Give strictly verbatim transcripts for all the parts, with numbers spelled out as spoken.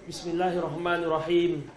Bismillahirrahmanirrahim.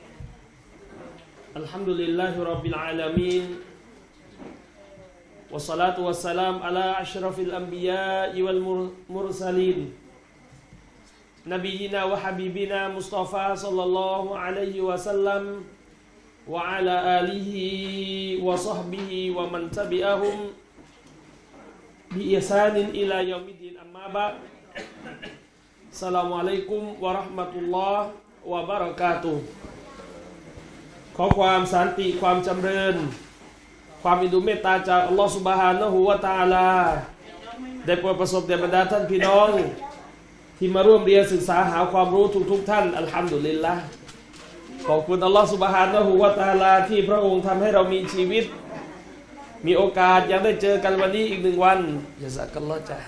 Alhamdulillahirabbil alamin. Wassalatu wassalam ala asyrafil anbiya'i wal mursalin. Nabiyyina wa habibina Mustafa sallallahu alaihi wasallam wa ala alihi wa sahbihi wa man tabi'ahum bi ihsanin ila yaumiddin, amma ba'd. Assalamualaikum warahmatullahi wabarakatuh.ขอความสันติความจำเริญความอินดูเมตตาจากอัลลอฮฺซุบฮานะฮูวะตะอาลาได้โปรดประสบแด่บรรดาท่านพี่น้องที่มาร่วมเรียนศึกษาหาความรู้ทุกๆท่านอัลฮัมดุลิลละห์ขอบคุณอัลลอฮฺซุบฮานะฮูวะตะอาลาที่พระองค์ทำให้เรามีชีวิตมีโอกาสยังได้เจอกันวันนี้อีกหนึ่งวันยะซากัลลอฮ์จ้ะ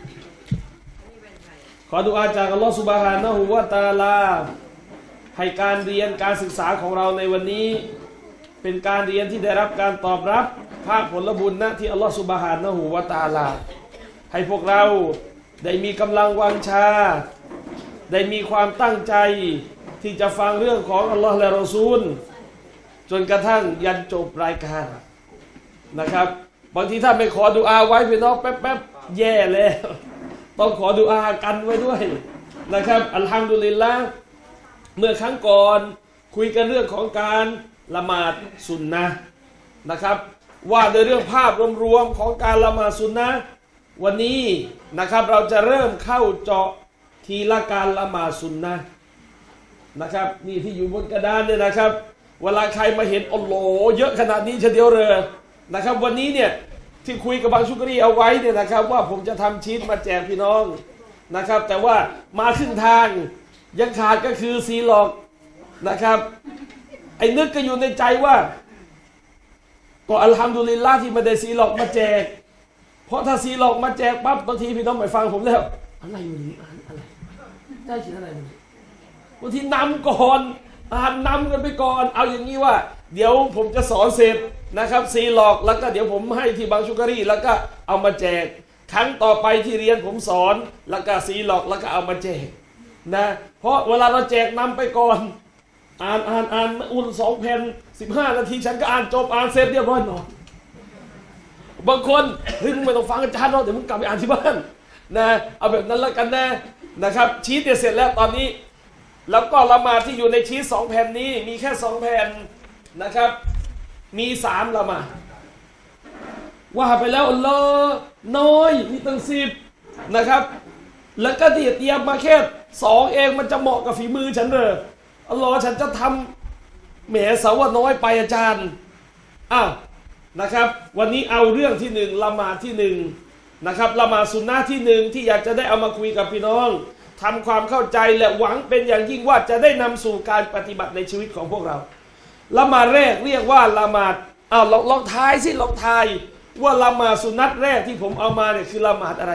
ขอดุอาจากอัลลอฮฺซุบฮานะฮูวะตะอาลาให้การเรียนการศึกษาของเราในวันนี้เป็นการเรียนที่ได้รับการตอบรับภาคผลบุญนะที่อัลลอฮฺซุบฮานะฮูวะตะอาลาให้พวกเราได้มีกำลังวังชาได้มีความตั้งใจที่จะฟังเรื่องของอัลลอฮฺและรอซูลจนกระทั่งยันจบรายการนะครับบางทีถ้าไม่ขอดุอาไว้พี่น้องแป๊บๆแย่แล้วต้องขอดุอากันไว้ด้วยนะครับอัลฮัมดุลิลละห์เมื่อครั้งก่อนคุยกันเรื่องของการละหมาดสุนนะนะครับว่าในเรื่องภาพรวมๆของการละหมาดสุนนะวันนี้นะครับเราจะเริ่มเข้าเจาะทีละการละหมาดสุนนะนะครับนี่ที่อยู่บนกระดานเนี่ยนะครับเวลาใครมาเห็นอัลลอฮ์เยอะขนาดนี้เฉยเดียวเลยนะครับวันนี้เนี่ยที่คุยกับบางชุกรีเอาไว้เนี่ยนะครับว่าผมจะทำชีทมาแจกพี่น้องนะครับแต่ว่ามาขึ้นทางยังขาดก็คือซีล็อกนะครับไอ้นึกก็อยู่ในใจว่าก็อัลฮัมดุลิลละห์ที่มาได้ซีล็อกมาแจกเพราะถ้าซีล็อกมาแจกปั๊บบางทีพี่น้องไม่ฟังผมแล้วอะไรอยู่นี่อ่านอะไรได้คิดอะไรมันบางทีนำก่อนอ่านนำกันไปก่อนเอาอย่างนี้ว่าเดี๋ยวผมจะสอนเสร็จนะครับซีล็อกแล้วก็เดี๋ยวผมให้ที่บางชุกรีแล้วก็เอามาแจกครั้งต่อไปที่เรียนผมสอนแล้วก็ซีล็อกแล้วก็เอามาแจกนะเพราะเวลาเราแจกนำไปก่อนอ่านอ่านอ่านอุ่นสองแผ่นสิบห้านาทีฉันก็อ่านจบอ่านเสร็จเรียบร้อยนอนบางคนเฮ้ยมึงไม่ต้องฟังอาจารย์หรอกเดี๋ยวมึงกลับไปอ่านที่บ้านนะเอาแบบนั้นแล้วกันนะนะครับชีทเสร็จแล้วตอนนี้แล้วก็ละหมาดที่อยู่ในชีทสองแผ่นนี้มีแค่สองแผ่นนะครับมีสามละหมาดว่าไปแล้วอัลลอฮ์น้อยมีตั้งสิบนะครับแล้วก็เดียเตรียมมาแค่สองเองมันจะเหมาะกับฝีมือฉันเลยอัลลอฮ์ฉันจะทำแหมสาวน้อยไปอาจารย์อ้าวนะครับวันนี้เอาเรื่องที่หนึ่งละหมาดที่หนึ่งนะครับละหมาดสุนนะที่หนึ่งที่อยากจะได้เอามาคุยกับพี่น้องทำความเข้าใจและหวังเป็นอย่างยิ่งว่าจะได้นำสู่การปฏิบัติในชีวิตของพวกเราละหมาดแรกเรียกว่าละหมาดอ้าวลองลองทายสิลองทายว่าละหมาดสุนนะแรกที่ผมเอามาเนี่ยคือละหมาดอะไร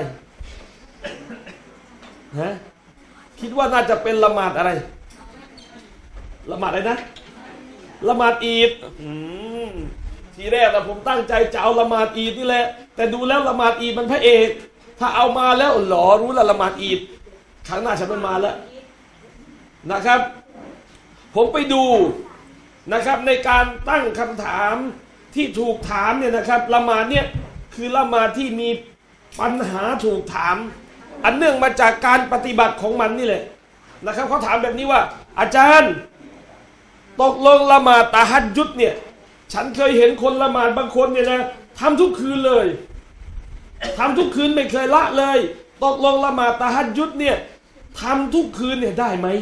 ฮะคิดว่าน่าจะเป็นละหมาดอะไรละหมาดอะไรนะละหมาดอีดทีแรกนะผมตั้งใจจะเอาละหมาดอีดนี่แหละแต่ดูแล้วละหมาดอีดมันพระเอกถ้าเอามาแล้วหลอรู้ละละหมาดอีดครั้งหน้าฉันมันมาแล้วนะครับผมไปดูนะครับในการตั้งคำถามที่ถูกถามเนี่ยนะครับละหมาดเนี่ยคือละหมาดที่มีปัญหาถูกถามอันเนื่องมาจากการปฏิบัติของมันนี่แหละนะครับเขาถามแบบนี้ว่าอาจารย์ตกลงละหมาดตะฮัจญุดเนี่ยฉันเคยเห็นคนละหมาดบางคนเนี่ยนะทำทุกคืนเลยทำทุกคืนไม่เคยละเลยตกลงละหมาดตะฮัจญุดเนี่ยทำทุกคืนเนี่ยได้ไหม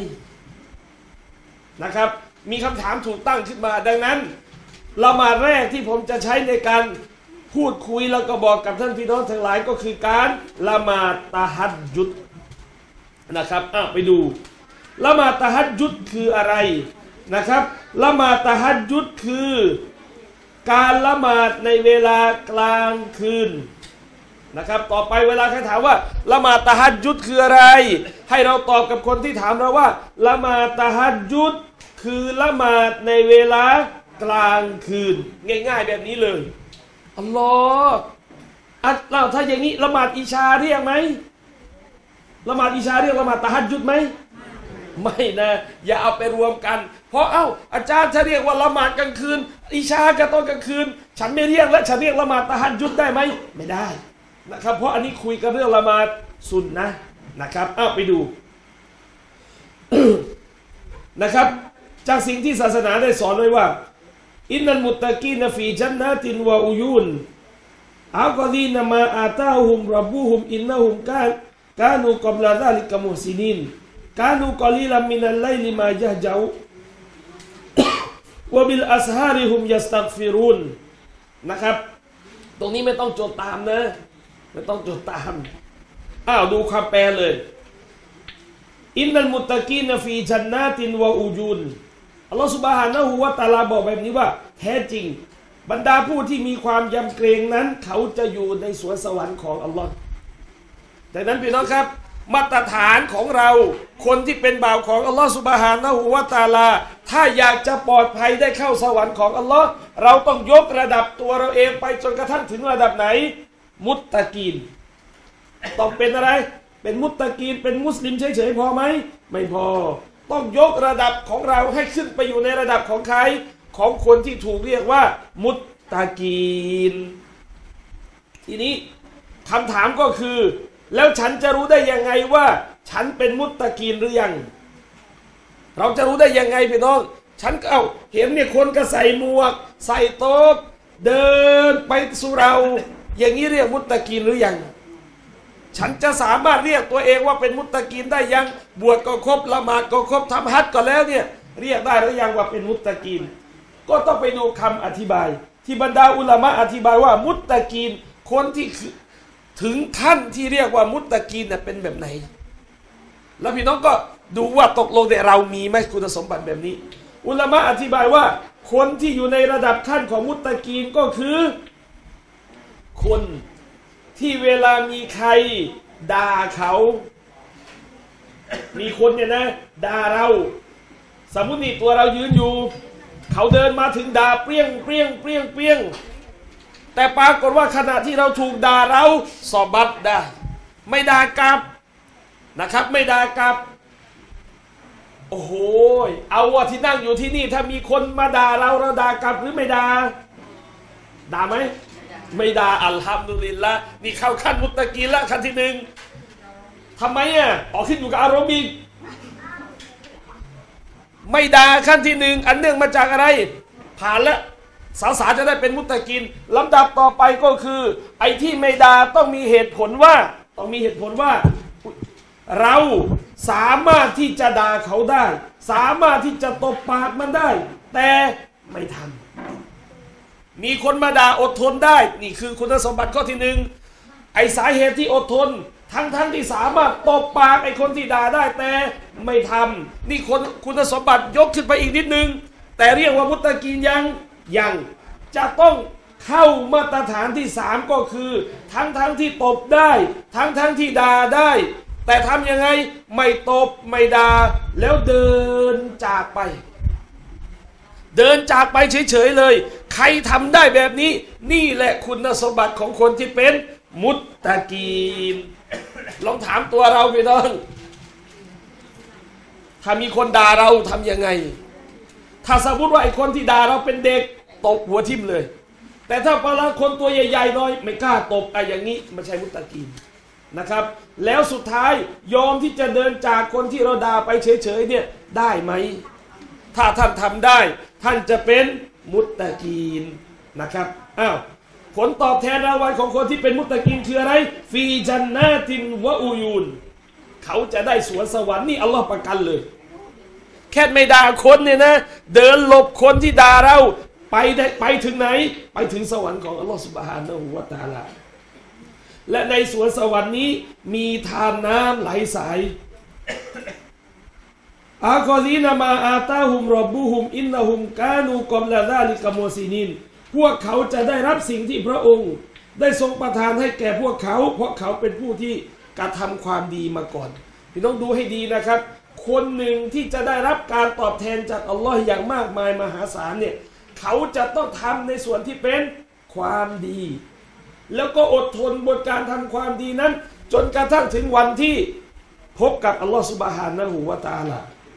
นะครับมีคำถามถูกตั้งขึ้นมาดังนั้นละหมาดแรกที่ผมจะใช้ในการพูดคุยแล้วก็บอกกับท่านพี่น้องทั้งหลายก็คือการละหมาดตะฮัจญุดนะครับอ่ะไปดูละหมาดตะฮัจญุดคืออะไรนะครับละหมาดตะฮัจญุดคือการละหมาดในเวลากลางคืนนะครับต่อไปเวลาใครถามว่าละหมาดตะฮัจญุดคืออะไรให้เราตอบกับคนที่ถามเราว่าละหมาดตะฮัจญุดคือละหมาดในเวลากลางคืนง่ายๆแบบนี้เลยอัลลอฮ์อ่ะเราถ้าอย่างนี้ละหมาดอิชาเรียกไหมละหมาดอิชาเรียกละหมาดตะฮัจญุดไหมไม่นะอย่าเอาไปรวมกันเพราะเอ้าอาจารย์ถ้าเรียกว่าละหมาดกลางคืนอิชาก็ตอนกลางคืนฉันไม่เรียกและฉันเรียกละหมาดตะฮัจญุดได้ไหมไม่ได้นะครับเพราะอันนี้คุยกันเรื่องละหมาดสุนนะนะครับเอ้าไปดู นะครับจากสิ่งที่ศาสนาได้สอนไว้ว่าอินนัลมุตตะกีนฟีจันนาตินวะอุยูนอัลกอดีนมาอาตาฮุมรับบุฮุมอินนะฮุมกานกานูกับลาซาลิกะมุซินินกานูกอลีลามินัลไลลิมายะฮ์เจ้าวะบิลอัสฮาริฮุมยัสตักฟิรุนนะครับตรงนี้ไม่ต้องจดตามนะไม่ต้องจดตามอ้าวดูคำแปลเลยอินนัลมุตตะกีนฟีจันนาตินวะอูยูนอัลลอฮฺซุบฮานะฮูวะตะอาลาบอกแบบนี้ว่าแท้จริงบรรดาผู้ที่มีความยำเกรงนั้นเขาจะอยู่ในสวนสวรรค์ของอัลลอฮ์ดังนั้นพี่น้องครับมาตรฐานของเราคนที่เป็นบ่าวของอัลลอฮฺซุบฮานะฮูวะตะอาลาถ้าอยากจะปลอดภัยได้เข้าสวรรค์ของอัลลอฮ์เราต้องยกระดับตัวเราเองไปจนกระทั่งถึงระดับไหนมุตตะกีนต้องเป็นอะไรเป็นมุตตะกีนเป็นมุสลิมเฉยๆพอไหมไม่พอต้องยกระดับของเราให้ขึ้นไปอยู่ในระดับของใครของคนที่ถูกเรียกว่ามุตตะกีนทีนี้คำถามก็คือแล้วฉันจะรู้ได้ยังไงว่าฉันเป็นมุตตะกีนหรือยังเราจะรู้ได้ยังไงพี่น้องฉันก็เอาเห็นเนี่ยคนก็ใส่หมวกใส่โต๊ะเดินไปสู่เราอย่างนี้เรียกมุตตะกีนหรือยังฉันจะสามารถเรียกตัวเองว่าเป็นมุตตะกีนได้ยังบวชก็ครบละหมาดก็ครบทำฮัจญ์ก็แล้วเนี่ยเรียกได้หรือยังว่าเป็นมุตตะกีนก็ต้องไปดูคำอธิบายที่บรรดาอุลามะอธิบายว่ามุตตะกีนคนที่ถึงขั้นที่เรียกว่ามุตตะกีนเป็นแบบไหนแล้วพี่น้องก็ดูว่าตกลงในเรามีไหมคุณสมบัติแบบนี้อุลามะอธิบายว่าคนที่อยู่ในระดับขั้นของมุตตะกีนก็คือคนที่เวลามีใครด่าเขามีคนเนี่ยนะด่าเราสมมุตินี่ตัวเรายืนอยู่เขาเดินมาถึงด่าเปรี้ยงเปรี้ยงเปรี้ยงเปรี้ยงแต่ปรากฏว่าขณะที่เราถูกด่าเราสอบัตได้ไม่ด่ากลับนะครับไม่ด่ากลับโอ้โหเอาว่าที่นั่งอยู่ที่นี่ถ้ามีคนมาด่าเราเราด่ากลับหรือไม่ด่าด่าไหมไม่ด่าอัลฮัมดุลิลละนี่เข้าขั้นมุตตะกีนละขั้นที่หนึ่งทำไมอ่ะออกขึ้นอยู่กับอารมณ์อีกไม่ด่าขั้นที่หนึ่งอันเนื่องมาจากอะไรผ่านแล้วสาวสาจะได้เป็นมุตตะกีนลำดับต่อไปก็คือไอ้ที่ไม่ด่าต้องมีเหตุผลว่าต้องมีเหตุผลว่าเราสามารถที่จะด่าเขาได้สามารถที่จะตบปากมันได้แต่ไม่ทำมีคนมาด่าอดทนได้นี่คือคุณสมบัติข้อที่หนึ่งไอ้สาเหตุที่อดทนทั้งทั้งที่สามารถตบปากไอ้คนที่ด่าได้แต่ไม่ทำนี่คนคุณสมบัติยกขึ้นไปอีกนิดนึงแต่เรียกว่ามุตตะกีนยังยังจะต้องเข้ามาตรฐานที่สามก็คือทั้งทั้งที่ตบได้ทั้งทั้งที่ด่าได้แต่ทำยังไงไม่ตบไม่ด่าแล้วเดินจากไปเดินจากไปเฉยๆเลยใครทำได้แบบนี้นี่แหละคุณสมบัติของคนที่เป็นมุตตะกีนลองถามตัวเราพี่น้องถ้ามีคนด่าเราทำยังไงถ้าสมมติว่าไอ้คนที่ด่าเราเป็นเด็กตบหัวทิ่มเลยแต่ถ้าพลังคนตัวใหญ่ๆหน่อยไม่กล้าตบไอ้อย่างนี้ไม่ใช่มุตตะกีนนะครับแล้วสุดท้ายยอมที่จะเดินจากคนที่เราด่าไปเฉยๆเนี่ยได้ไหมถ้าท่านทำได้ท่านจะเป็นมุตตะกีนนะครับอ้าวผลตอบแทนรางวัลของคนที่เป็นมุตตะกีนคืออะไรฟีจันนาตินวะอูยูนเขาจะได้สวนสวรรค์นี่อัลลอฮ์ประกันเลยแค่ไม่ด่าคนเนี่ยนะเดินหลบคนที่ด่าเราไปได้ไปถึงไหนไปถึงสวรรค์ของอัลลอฮ์ซุบฮานะฮูวะตะอาลาและในสวนสวรรค์นี้มีทานน้ำไหลสายอากอลีนามาอาตาฮุมรอบบุฮุมอินนะฮุมกานูกอมลาซาลิกะมูซินินพวกเขาจะได้รับสิ่งที่พระองค์ได้ทรงประทานให้แก่พวกเขาเพราะเขาเป็นผู้ที่กระทำความดีมาก่อนพี่น้องดูให้ดีนะครับคนหนึ่งที่จะได้รับการตอบแทนจากอัลลอฮ์อย่างมากมายมหาศาลเนี่ยเขาจะต้องทำในส่วนที่เป็นความดีแล้วก็อดทนบนการทำความดีนั้นจนกระทั่งถึงวันที่พบกับอัลลอฮ์ซุบฮานะฮูวะตะอาลา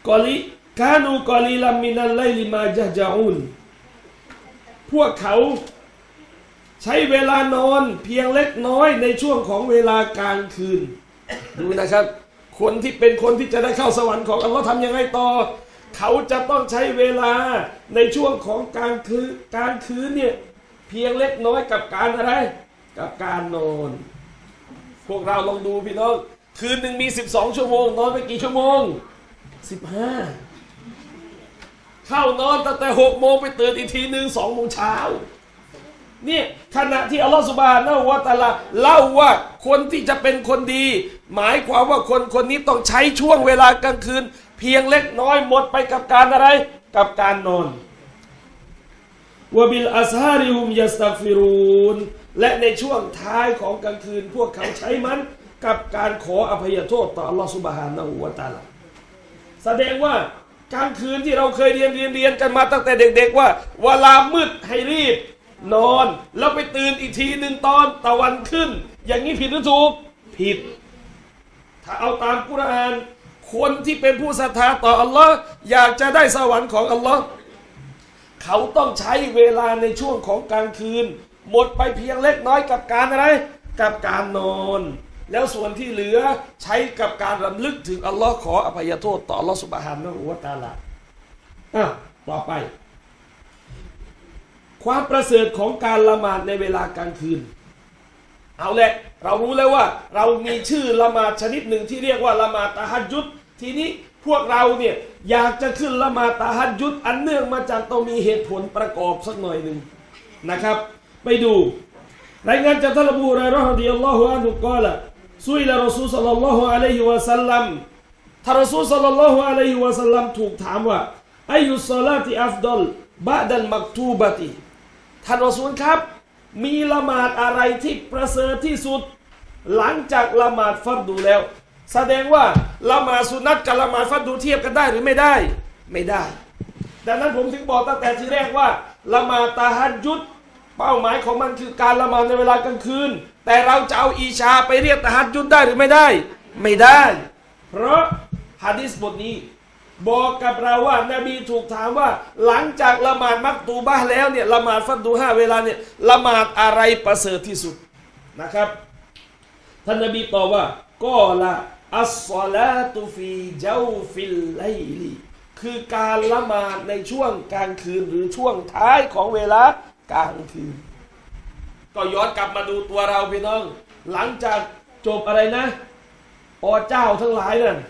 กอลิกานูกอลีลัมมินัลไลลิมาจะจาอุนพวกเขาใช้เวลานอนเพียงเล็กน้อยในช่วงของเวลากลางคืนดูนะครับคนที่เป็นคนที่จะได้เข้าสวรรค์ของอัลลอฮ์ทำยังไงต่อเขาจะต้องใช้เวลาในช่วงของกลางคืนกลางคืนเนี่ยเพียงเล็กน้อยกับการอะไรกับการนอนพวกเราลองดูพี่น้องคืนหนึ่งมีสิบสองชั่วโมงนอนไปกี่ชั่วโมงสิบห้าเข้านอนตั้งแต่หกโมงไปตื่นอีกทีหนึ่งสองโมงเช้านี่ขณะที่อัลลอฮฺซุบฮานะฮูวะตะอาลาเล่าว่าคนที่จะเป็นคนดีหมายความว่าคนคนนี้ต้องใช้ช่วงเวลากลางคืนเพียงเล็กน้อยหมดไปกับการอะไรกับการนอนวะบิลอัสฮาริฮุมยัสตัฆฟิรูนและในช่วงท้ายของกลางคืนพวกเขาใช้มันกับการขออภัยโทษต่ออัลลอฮฺซุบฮานะฮูวะตะอาลาแสดงว่ากลางคืนที่เราเคยเรียนเรียนเรียนกันมาตั้งแต่เด็กๆว่าเวลามืดให้รีบนอนแล้วไปตื่นอีกทีหนึ่งตอนตะวันขึ้นอย่างนี้ผิดหรือถูกผิดถ้าเอาตามกุรอานคนที่เป็นผู้ศรัทธาต่ออัลลอฮ์อยากจะได้สวรรค์ของอัลลอฮ์เขาต้องใช้เวลาในช่วงของกลางคืนหมดไปเพียงเล็กน้อยกับการอะไรกับการนอนแล้วส่วนที่เหลือใช้กับการรำลึกถึงอัลลอฮ์ขออภัยโทษต่ออัลลอฮ์ซุบฮานะฮูวะตะอาลาอ่ะต่อไปความประเสริฐของการละหมาดในเวลากลางคืนเอาแหละเรารู้แล้วว่าเรามีชื่อละหมาดชนิดหนึ่งที่เรียกว่าละหมาดตะฮัจญุดทีนี้พวกเราเนี่ยอยากจะขึ้นละหมาดตะฮัจญุดอันเนื่องมาจากต้องมีเหตุผลประกอบสักหน่อยหนึ่งนะครับไปดูรายงานจากท่านอบูฮุรอยเราะฮ์ รอฎิยัลลอฮุอันฮุกล่าวซุยละรอซูลศ็อลลัลลอฮุอะลัยฮิวะซัลลัมท่านรอซูลศ็อลลัลลอฮุอะลัยฮิวะซัลลัมถูกถามว่าอัยยุศศอลาติอัฟฎอลบะดัลมักตูบะติท่านรอซูลครับมีละหมาดอะไรที่ประเสริฐที่สุดหลังจากละหมาดฟัรดูแล้วแสดงว่าละหมาดสุนัตกับละหมาดฟัรดูเทียบกันได้หรือไม่ได้ไม่ได้ดังนั้นผมถึงบอกตั้งแต่ทีแรกว่าละหมาดตะฮัจญุดเป้าหมายของมันคือการละหมาดในเวลากลางคืนแต่เราจะเอาอีชาไปเรียกตะฮัจญุดได้หรือไม่ได้ไม่ได้เพราะหะดีษบทนี้บอกกับเราว่านบีถูกถามว่าหลังจากละหมาดมักตูบะห์แล้วเนี่ยละหมาดฟัรดูห้าเวลาเนี่ยละหมาดอะไรประเสริฐที่สุดนะครับท่านนบีตอบว่าก็ละอัสศอลาตุฟีเจ้าฟิลไลลีคือการละหมาดในช่วงกลางคืนหรือช่วงท้ายของเวลากลางคืนก็ย้อนกลับมาดูตัวเราพี่น้องหลังจากจบอะไรนะอเจ้าทั้งหลายนั่น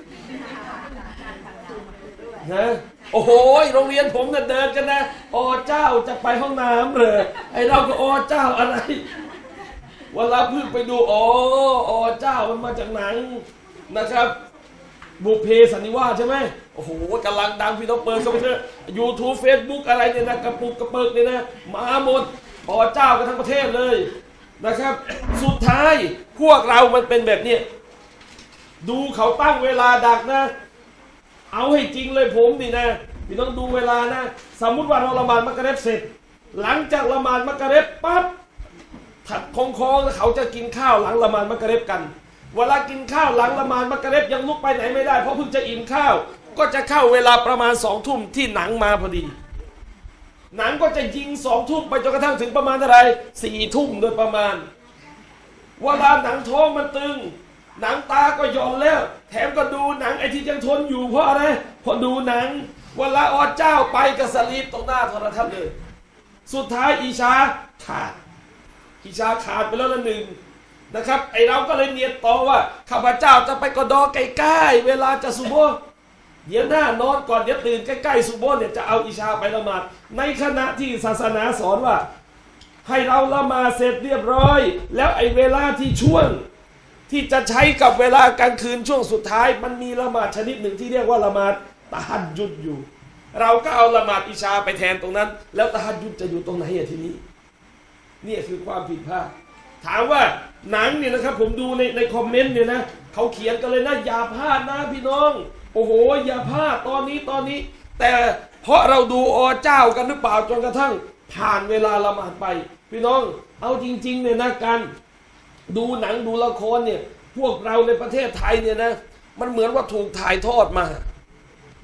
นะโอ้โหโรงเรียนผมเนี่ยเดินกันนะอเจ้าจะไปห้องน้ำเลยไอเราก็อเจ้าอะไรเวลาเพิ่งไปดูอ๋ออเจ้ามันมาจากหนังนะครับบุพเพสันนิวาสใช่ไหมโอ้โหกำลังดังพี่น้องเปิดเข้าไปเถอะยูทูบเฟซบุ๊กอะไรเนี่ยนะกระปุกกระเปิกเนี่ยนะมาหมดอเจ้ากันทั้งประเทศเลยนะครับสุดท้ายพวกเรามันเป็นแบบนี้ดูเขาตั้งเวลาดักนะเอาให้จริงเลยผมนี่นะพี่ต้องดูเวลานะสมมุติว่าเราละหมาดมักริบเสร็จหลังจากละหมาดมักริบปั๊บถัดคงคองเขาจะกินข้าวหลังละหมาดมักริบกันเวลากินข้าวหลังละหมาดมักริบยังลุกไปไหนไม่ได้เพราะเพิ่งจะอิ่มข้าวก็จะเข้าเวลาประมาณสองทุ่มที่หนังมาพอดีหนังก็จะยิงสองทุ่มไปจนกระทั่งถึงประมาณอะไรสี่ทุ่มโดยประมาณเวลาหนังท้องมันตึงหนังตาก็หย่อนแล้วแถมก็ดูหนังไอ้ที่ยังทนอยู่เพราะอะไรเพราะดูหนังเวลาอเจ้าไปกับสลีปตรงหน้าโทรทัศน์เลยสุดท้ายอีชาขาดอีชาขาดไปแล้วละหนึ่งนะครับไอเราก็เลยเนียดต่อว่าข้าพเจ้าจะไปกอดอใกล้ๆเวลาจะซุโบห์เดี๋ยวหน้านอนก่อนเดี๋ยวตื่นใกล้ๆซุโบห์เนี่ยจะเอาอีชาไปละหมาดในขณะที่ศาสนาสอนว่าให้เราละหมาดเสร็จเรียบร้อยแล้วไอเวลาที่ช่วงที่จะใช้กับเวลากลางคืนช่วงสุดท้ายมันมีละหมาดชนิดหนึ่งที่เรียกว่าละหมาดตะฮัจญุดอยู่เราก็เอาละหมาดอิชาไปแทนตรงนั้นแล้วตะฮัจญุดจะอยู่ตรงไหนอ่ะทีนี้นี่คือความผิดพลาดถามว่าหนังเนี่ยนะครับผมดูในในคอมเมนต์เนี่ยนะเขาเขียนกันเลยนะอย่าพลาดนะพี่น้องโอ้โหอย่าพลาดตอนนี้ตอนนี้แต่เพราะเราดูอเจ้ากันหรือเปล่าจนกระทั่งผ่านเวลาละหมาดไปพี่น้องเอาจริงๆเนี่ยนะกันดูหนังดูละครเนี่ยพวกเราในประเทศไทยเนี่ยนะมันเหมือนว่าถูกถ่ายทอดมา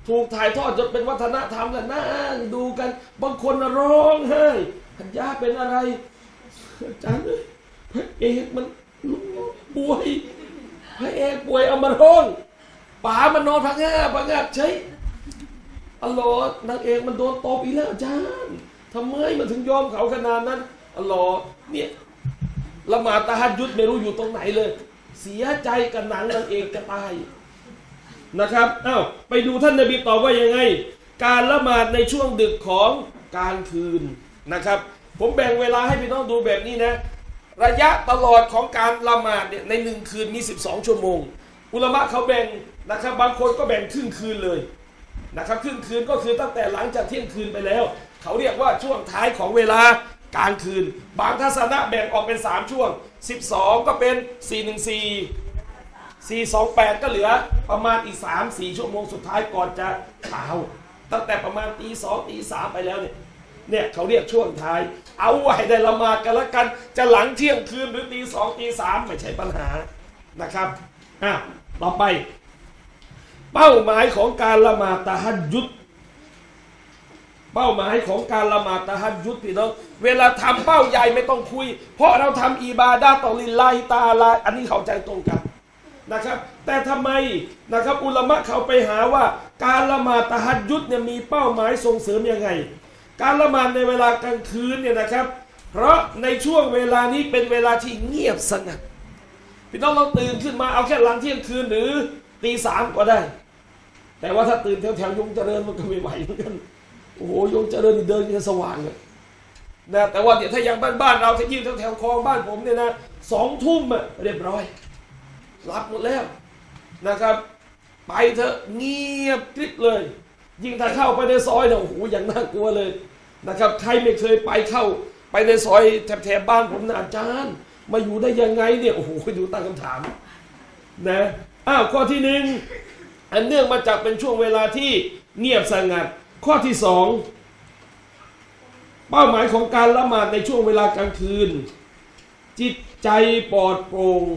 ถูกถ่ายทอดจนเป็นวัฒนธรรมแล้วนั่งดูกันบางคนร้องไห้หันยาเป็นอะไรอาจารย์พระเอกมันป่วยพระเอกป่วยเอามาร้องป๋ามันนอนพังงาพังงาใช่อัลลอฮ์นางเอกมันโดนตบอีกแล้วอาจารย์ทำไมมันถึงยอมเขาขนาดนั้นอัลลอฮ์เนี่ยละหมาดตะฮัจญุดไม่รู้อยู่ตรงไหนเลยเสียใจกับหนังนางเอกจะตายนะครับอ้าวไปดูท่านนบีตอบว่ายังไงการละหมาดในช่วงดึกของกลางคืนนะครับผมแบ่งเวลาให้พี่น้องดูแบบนี้นะระยะตลอดของการละหมาดเนี่ยในหนึ่งคืนมีสิบสองชั่วโมงอุลามะเขาแบ่งนะครับบางคนก็แบ่งครึ่งคืนเลยนะครับครึ่งคืนก็คือตั้งแต่หลังจากเที่ยงคืนไปแล้วเขาเรียกว่าช่วงท้ายของเวลากลางคืนบางทัศนะแบ่งออกเป็นสามช่วงสิบสองก็เป็นสี่สิบสี่ สี่สองแปดก็เหลือประมาณอีก สาม สี่ ชั่วโมงสุดท้ายก่อนจะเช้าตั้งแต่ประมาณตีสองตีสามไปแล้วเนี่ยเนี่ยเขาเรียกช่วงท้ายเอาไว้ได้ละหมาดกันแล้วกันจะหลังเที่ยงคืนหรือตีสองตีสามไม่ใช่ปัญหานะครับอ่ะต่อไปเป้าหมายของการละหมาดตะฮัจญุดเป้าหมายของการละหมาดตะฮัจญุดพี่น้องเวลาทำเป้าใหญ่ไม่ต้องคุยเพราะเราทำอิบาดะห์ต่อลิลลาฮิตะอาลาอันนี้เข้าใจตรงกันนะครับแต่ทำไมนะครับอุลามะเขาไปหาว่าการละหมาดตะฮัจญุดเนี่ยมีเป้าหมายส่งเสริมยังไงการละหมาดในเวลากลางคืนเนี่ยนะครับเพราะในช่วงเวลานี้เป็นเวลาที่เงียบสงัดพี่น้องเราตื่นขึ้นมาเอาแค่หลังเที่ยงคืนหรือตีสามก็ได้แต่ว่าถ้าตื่นแถวแถวยงเจริญมันก็ไม่ไหวเหมือนกันโอ้โหยงเจริญเดินจะสว่างเลยนะแต่ว่าเดี๋ยวถ้าอย่างบ้านๆเราถ้ายิ่งแถวแถวคลองบ้านผมเนี่ยนะสองทุ่มอะเรียบร้อยรับหมดแล้วนะครับไปเถอะเงียบกริบเลยยิ่งถ้าเข้าไปในซอยเนี่ยโอ้โหอย่างน่ากลัวเลยนะครับใครไม่เคยไปเข้าไปในซอยแถบๆบ้านผมนะอาจารย์มาอยู่ได้ยังไงเนี่ยโอ้โหดูตั้งคำถามนะอ้าวข้อที่หนึ่งอันเนื่องมาจากเป็นช่วงเวลาที่เงียบสงัดข้อที่สองเป้าหมายของการละหมาดในช่วงเวลากลางคืนจิตใจปลอดโปร่ง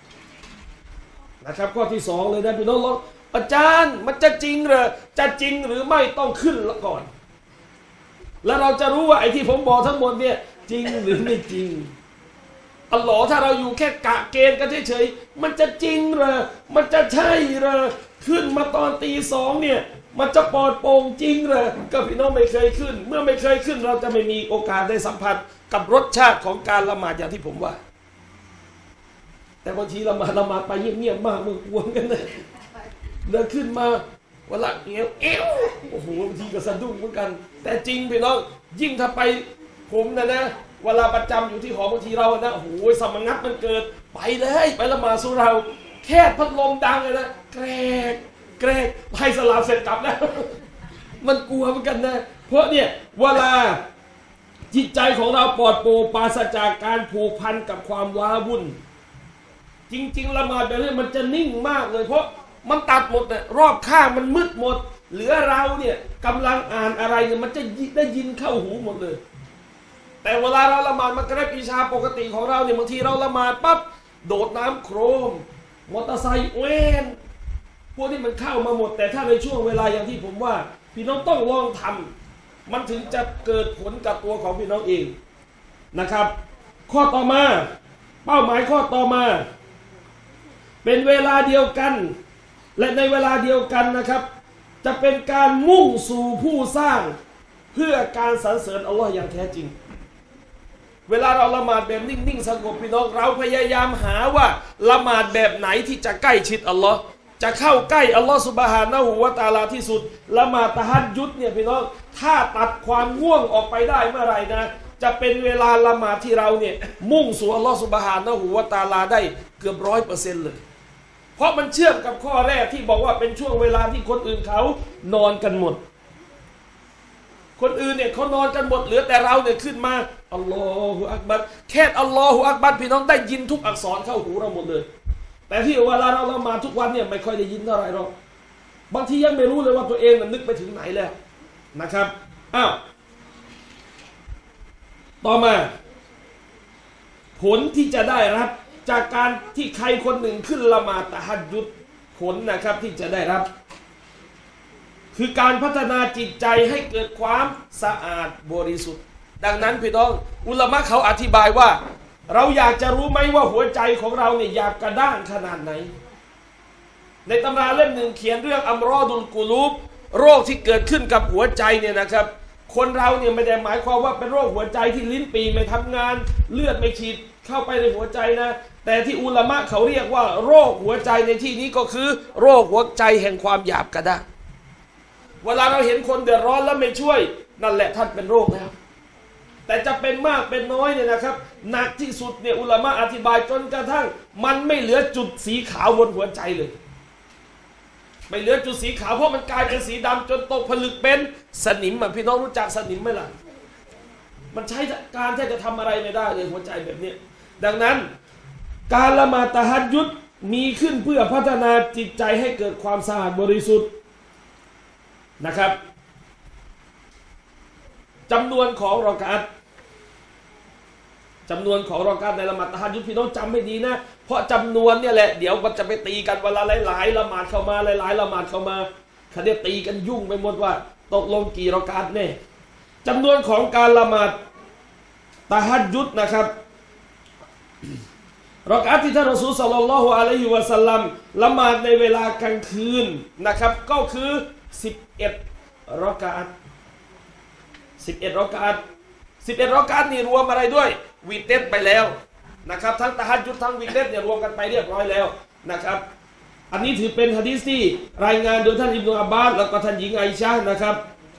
นะครับข้อที่สองเลยนะพี่น้องลองอาจารย์มันจะจริงเหรอจะจริงหรือไม่ต้องขึ้นละก่อนแล้วเราจะรู้ว่าไอ้ที่ผมบอกทั้งหมดเนี่ยจริงหรือไม่จริงอัลลอฮ์ถ้าเราอยู่แค่กะเกณฑ์กันเฉยๆมันจะจริงเหรอมันจะใช่เหรอขึ้นมาตอนตีสองเนี่ยมันจะปลอดโปร่งจริงเหรอก็พี่น้องไม่เคยขึ้นเมื่อไม่เคยขึ้นเราจะไม่มีโอกาสได้สัมผัสกับรสชาติของการละหมาดอย่างที่ผมว่าแต่บางทีละหมาดละหมาดไปเงียบๆมากมึงกลัวกันเลยเดินขึ้นมาเวลาเงี้ยเอวโอ้โหบางทีก็สะดุ้งเหมือนกันแต่จริงพี่น้องยิ่งถ้าไปผมนะนะเวลาประจำอยู่ที่หอบางทีเรานะโอ้โหสมังัดมันเกิดไปเลยไปละหมาดสุเราแค่พัดลมดังเลยนะแกรกแกรกให้สลามเสร็จกลับแล้วมันกลัวเหมือนกันนะเพราะเนี่ยเวลาจิตใจของเราปลอดโปร่งปราศจากการผูกพันกับความว้าวุ่นจริงๆละหมาดแบบนี้มันจะนิ่งมากเลยเพราะมันตัดหมดเนี่ยรอบข้างมันมืดหมดเหลือเราเนี่ยกำลังอ่านอะไรเนี่ยมันจะได้ยินเข้าหูหมดเลยแต่เวลาเราละหมาดมักริบอิชาปกติของเราเนี่ยบางทีเราละหมาดปั๊บโดดน้ำโครมมอเตอร์ไซค์เว้นพวกนี้มันเข้ามาหมดแต่ถ้าในช่วงเวลาอย่างที่ผมว่าพี่น้องต้องลองทำมันถึงจะเกิดผลกับตัวของพี่น้องเองนะครับข้อต่อมาเป้าหมายข้อต่อมาเป็นเวลาเดียวกันและในเวลาเดียวกันนะครับจะเป็นการมุ่งสู่ผู้สร้างเพื่อการสรรเสริญอัลลอฮ์อย่างแท้จริงเวลาเราละหมาดแบบนิ่งๆสงบพี่น้องเราพยายามหาว่าละหมาดแบบไหนที่จะใกล้ชิดอัลลอฮ์จะเข้าใกล้อัลลอฮ์ซุบฮานะฮูวะตะอาลาที่สุดละหมาดตะฮัจญุดเนี่ยพี่น้องถ้าตัดความง่วงออกไปได้เมื่อไหร่นะจะเป็นเวลาละหมาดที่เราเนี่ยมุ่งสู่อัลลอฮ์ซุบฮานะฮูวะตะอาลาได้เกือบร้อยเปอร์เซ็นต์เลยเพราะมันเชื่อมกับข้อแรกที่บอกว่าเป็นช่วงเวลาที่คนอื่นเขานอนกันหมดคนอื่นเนี่ยเขานอนกันหมดเหลือแต่เราเนี่ยขึ้นมาอัลลอฮฺอักบัรแค่อัลลอฮฺอักบัรพี่น้องได้ยินทุกอักษรเข้าหูเราหมดเลยแต่ที่เวลาเราละหมาดทุกวันเนี่ยไม่ค่อยได้ยินเท่าไหร่หรอกบางทียังไม่รู้เลยว่าตัวเองมันนึกไปถึงไหนแล้วนะครับอ้าวต่อมาผลที่จะได้รับจากการที่ใครคนหนึ่งขึ้นละหมาดตะฮัจญุดผลนะครับที่จะได้รับคือการพัฒนาจิตใจให้เกิดความสะอาดบริสุทธิ์ดังนั้นพี่น้องอุลามะเขาอธิบายว่าเราอยากจะรู้ไหมว่าหัวใจของเราเนี่ยหยาบกระด้างขนาดไหนในตำราเล่มหนึ่งเขียนเรื่องอัมรอดุลกุลูบโรคที่เกิดขึ้นกับหัวใจเนี่ยนะครับคนเราเนี่ยไม่ได้หมายความว่าเป็นโรคหัวใจที่ลิ้นปีไม่ทำงานเลือดไม่ฉีดเข้าไปในหัวใจนะแต่ที่อุลามะเขาเรียกว่าโรคหัวใจในที่นี้ก็คือโรคหัวใจแห่งความหยาบกระด้างเวลาเราเห็นคนเดือดร้อนแล้วไม่ช่วยนั่นแหละท่านเป็นโรคแล้วแต่จะเป็นมากเป็นน้อยเนี่ยนะครับหนักที่สุดเนี่ยอุลามะอธิบายจนกระทั่งมันไม่เหลือจุดสีขาวบนหัวใจเลยไม่เหลือจุดสีขาวเพราะมันกลายเป็นสีดำจนตกผลึกเป็นสนิมอ่ะพี่น้องรู้จักสนิมไหมล่ะมันใช้การแทบจะทำอะไรไม่ได้เลยหัวใจแบบนี้ดังนั้นการละหมาดตะฮัจญุดมีขึ้นเพื่อพัฒนาจิตใจให้เกิดความสะอาดบริสุทธิ์นะครับจำนวนของรอกาตจำนวนของรอกาตในละหมาดตะฮัจญุดพี่น้องจำให้ดีนะเพราะจำนวนเนี่ยแหละเดี๋ยวมันจะไปตีกันเวลาหลายๆละหมาดเข้ามาหลายๆละหมาดเข้ามาเขาเรียกตีกันยุ่งไปหมดว่าตกลงกี่รอกาตแน่จำนวนของการละหมาดตะฮัจญุดนะครับรอกาตที่ท่านรอซูลศ็อลลัลลอฮุอะลัยฮิวะซัลลัมละหมาดในเวลากลางคืนนะครับก็คือสิบเอ็ดรอกาตสิบเอ็ดรอกาตสิบเอ็ดรอกาตนี่รวมอะไรด้วยวิเตรไปแล้วนะครับทั้งตะฮัจญุดทั้งวิเตรเนี่ยรวมกันไปเรียบร้อยแล้วนะครับอันนี้ถือเป็นหะดีษที่รายงานโดยท่านอิบนุอับบาสแล้วก็ท่านหญิงไอชะห์นะครับ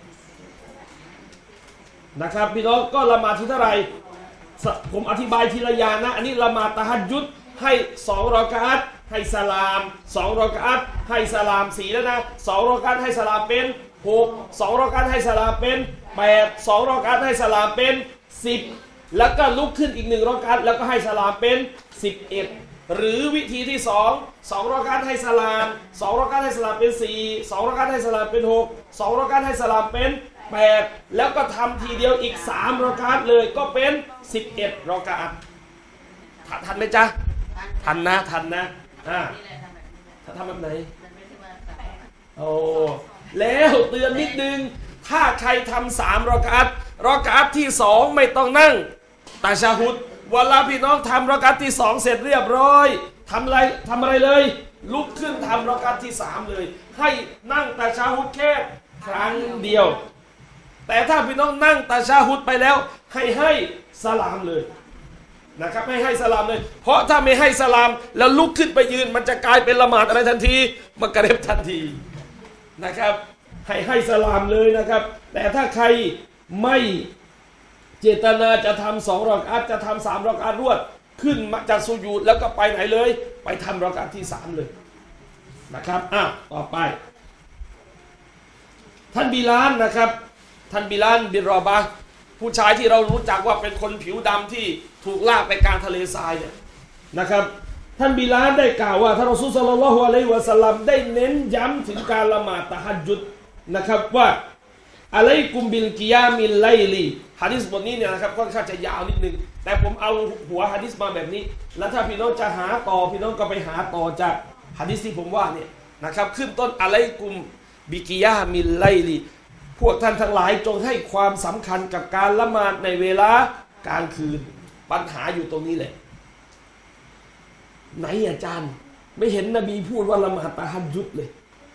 นะครับพี่น้องก็ละหมาดที่เท่าไหร่ผมอธิบายทีละอย่างนะอันนี้ละหมาดตะฮัจญุดให้สองรอกาตให้สลามสองรอกาตให้สลามสี่แล้วนะสองรอกาตให้สลามเป็นหกสองรอกาตให้สลามเป็นแปดสองรอกาตให้สลามเป็นสิบแล้วก็ลุกขึ้นอีกหนึ่งรอกาตแล้วก็ให้สลามเป็นสิบเอ็ดหรือวิธีที่สองสองรอกาตให้สลามสองรอกาตให้สลามเป็นสี่สองรอกาตให้สลามเป็นหกสองรอกาตให้สลามเป็นแปดแล้วก็ทำทีเดียวอีกสามรอกาตเลยก็เป็นสิบเอ็ดรอกาตทันไหมจ๊ะทันนะทันนะอ่าถ้าทำแบบไหนโอ้แล้วเตือนนิดนึงถ้าใครทำสามรอกาตรอกาตที่สองไม่ต้องนั่งตะชะฮุดเวลาพี่น้องทำรอกาตที่สองเสร็จเรียบร้อยทำอะไรทำอะไรเลยลุกขึ้นทำรอกาตที่สามเลยให้นั่งตะชะฮุดแค่ครั้งเดียวแต่ถ้าพี่น้องนั่งตะชะฮุดไปแล้วให้ให้สลามเลยนะครับไม่ให้สลามเลยเพราะถ้าไม่ให้สลามแล้วลุกขึ้นไปยืนมันจะกลายเป็นละหมาดอะไรทันทีมักริบทันทีนะครับให้ให้สลามเลยนะครับแต่ถ้าใครไม่เจตนาจะทำสองรอกาตจะทำสามรอกาตรวดขึ้นมาจากสุญูดแล้วก็ไปไหนเลยไปทำรอกาตที่สามเลยนะครับอ้าวต่อไปท่านบิลาลนะครับท่านบิลาลบินรอบะห์ผู้ชายที่เรารู้จักว่าเป็นคนผิวดำที่ถูกลากไปกลางทะเลทรายเนี่ยนะครับท่านบิลาลได้กล่าวว่าท่านรอซูลศ็อลลัลลอฮุอะลัยฮิวะซัลลัมได้เน้นย้ำถึงการละหมาดตะฮัจญุดนะครับว่าอะลัยกุมบิลกิยามิลไลลีหะดีษบทนี้เนี่ยนะครับค่อนข้างจะยาวนิดนึงแต่ผมเอาหัวหะดีษมาแบบนี้แล้วถ้าพี่น้องจะหาต่อพี่น้องก็ไปหาต่อจากหะดีษที่ผมว่าเนี่ยนะครับขึ้นต้นอะลัยกุมบิกิยามิลไลลีพวกท่านทั้งหลายจงให้ความสำคัญกับการละหมาดในเวลากลางคืนปัญหาอยู่ตรงนี้แหละไหนอาจารย์ไม่เห็นนบีพูดว่าละหมาดตะฮัจญุดเลย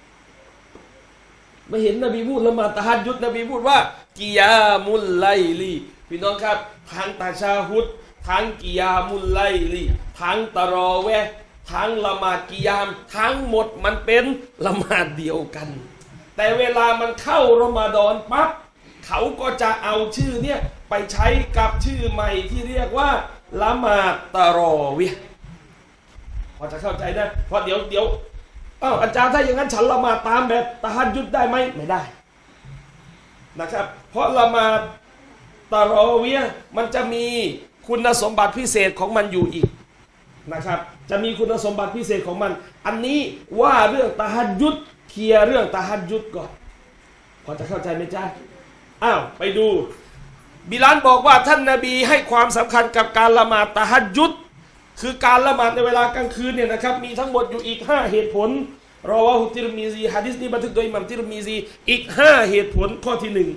ไม่เห็นนบีพูดละหมาดตะฮัจญุดนบีพูดว่ากิยามุลไลลีพี่น้องครับทั้งตะชาฮุดทั้งกิยามุลไลลีทั้งตะรอเวะทั้งละหมาดกิยามทั้งหมดมันเป็นละหมาดเดียวกันแต่เวลามันเข้ารอมฎอนปั๊บเขาก็จะเอาชื่อเนี่ยไปใช้กับชื่อใหม่ที่เรียกว่าละหมาดตะรอเวะพอจะเข้าใจได้เพราะเดี๋ยวเดี๋ยวอ้าวอาจารย์ถ้าอย่างนั้นฉันละหมาดตามแบบตะฮัจญุดได้ไหมไม่ได้นะครับเพราะละหมาดตะรอเวะมันจะมีคุณสมบัติพิเศษของมันอยู่อีกนะครับจะมีคุณสมบัติพิเศษของมันอันนี้ว่าเรื่องตะฮัจญุดเคลียร์เรื่องตะฮัจญุดก่อนพอจะเข้าใจไหมจ๊ะอ้าวไปดูบิลาลบอกว่าท่านนบีให้ความสำคัญกับการละหมาดตะฮัจญุดคือการละหมาดในเวลากลางคืนเนี่ยนะครับมีทั้งหมดอยู่อีกห้าเหตุผลรอวะฮุติรมิซีหะดีษนี้บันทึกโดยอิหม่ามติรมิซีอีกห้าเหตุผลข้อที่หนึ่ง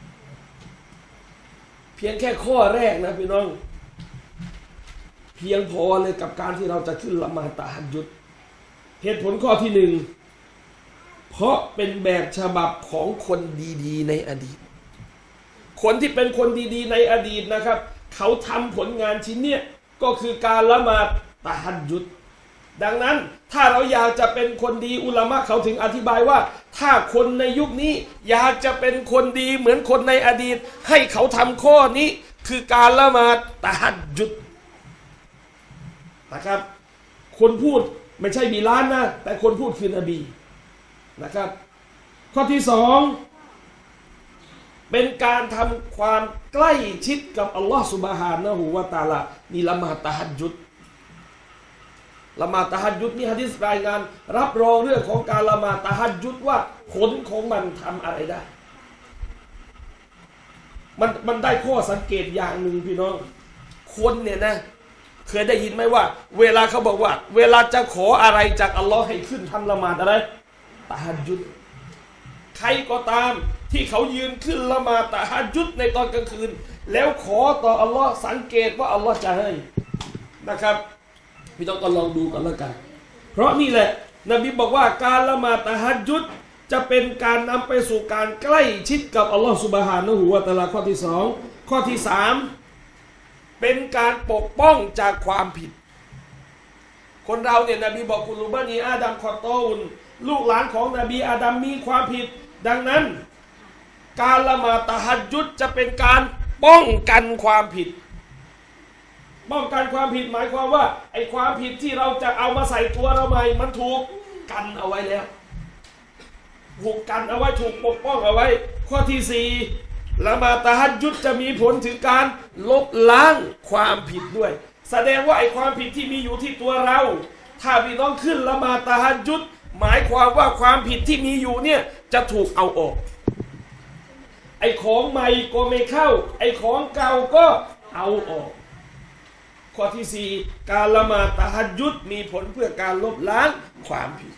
เพียงแค่ข้อแรกนะพี่น้องเพียงพอเลยกับการที่เราจะขึ้นละหมาดตะฮัจญุดเหตุผลข้อที่หนึ่งเพราะเป็นแบบฉบับของคนดีๆในอดีตคนที่เป็นคนดีๆในอดีตนะครับเขาทำผลงานชิ้นเนี้ยก็คือการละหมาดตะฮัจญุดดังนั้นถ้าเราอยากจะเป็นคนดีอุลามะเขาถึงอธิบายว่าถ้าคนในยุคนี้อยากจะเป็นคนดีเหมือนคนในอดีตให้เขาทำข้อนี้คือการละหมาดตะฮัจญุดนะครับคนพูดไม่ใช่บิลาลนะแต่คนพูดคือนบีนะครับข้อที่สองเป็นการทำความใกล้ชิดกับอัลลอฮฺซุบฮานะฮูวะตะอาลานี่ละหมาดตะฮัจญุดละหมาดตะฮัจญุดนี่หะดีษรายงานรับรองเรื่องของการละหมาดตะฮัจญุดว่าผลของมันทำอะไรได้มันมันได้ข้อสังเกตอย่างหนึ่งพี่น้องคนเนี่ยนะเคยได้ยินไหมว่าเวลาเขาบอกว่าเวลาจะขออะไรจากอัลลอฮ์ให้ขึ้นทำละหมาดอะไรตะฮัจญุดใครก็ตามที่เขายืนขึ้นละหมาดตะฮัจญุดในตอนกลางคืนแล้วขอต่ออัลลอฮ์สังเกตว่าอัลลอฮ์จะให้นะครับพี่ต้องก็ลองดูกันแล้วกันเพราะนี่แหละนบีบอกว่าการละหมาดตะฮัจญุดจะเป็นการนำไปสู่การใกล้ชิดกับอัลลอฮ์ซุบฮานะฮูวะตะอาลาข้อที่สองข้อที่สามเป็นการปกป้องจากความผิดคนเราเนี่ยนบีบอกกุลูบานีอาดัมคอตอุนลูกหลานของนบีอาดัมมีความผิดดังนั้นการละหมาดตะฮัจญุดจะเป็นการป้องกันความผิดป้องกันความผิดหมายความว่าไอ้ความผิดที่เราจะเอามาใส่ตัวเราใหม่มันถูกกันเอาไว้แล้วถูกกันเอาไว้ถูกปกป้องเอาไว้ข้อที่สี่ละหมาดตะฮัจญุดจะมีผลถึงการลบล้างความผิดด้วยแสดงว่าไอ้ความผิดที่มีอยู่ที่ตัวเราถ้าพี่น้องขึ้นละหมาดตะฮัจญุดหมายความว่าความผิดที่มีอยู่เนี่ยจะถูกเอาออกไอ้ของใหม่ก็ไม่เข้าไอ้ของเก่าก็เอาออกข้อที่สี่การละหมาดตะฮัจญุดมีผลเพื่อการลบล้างความผิด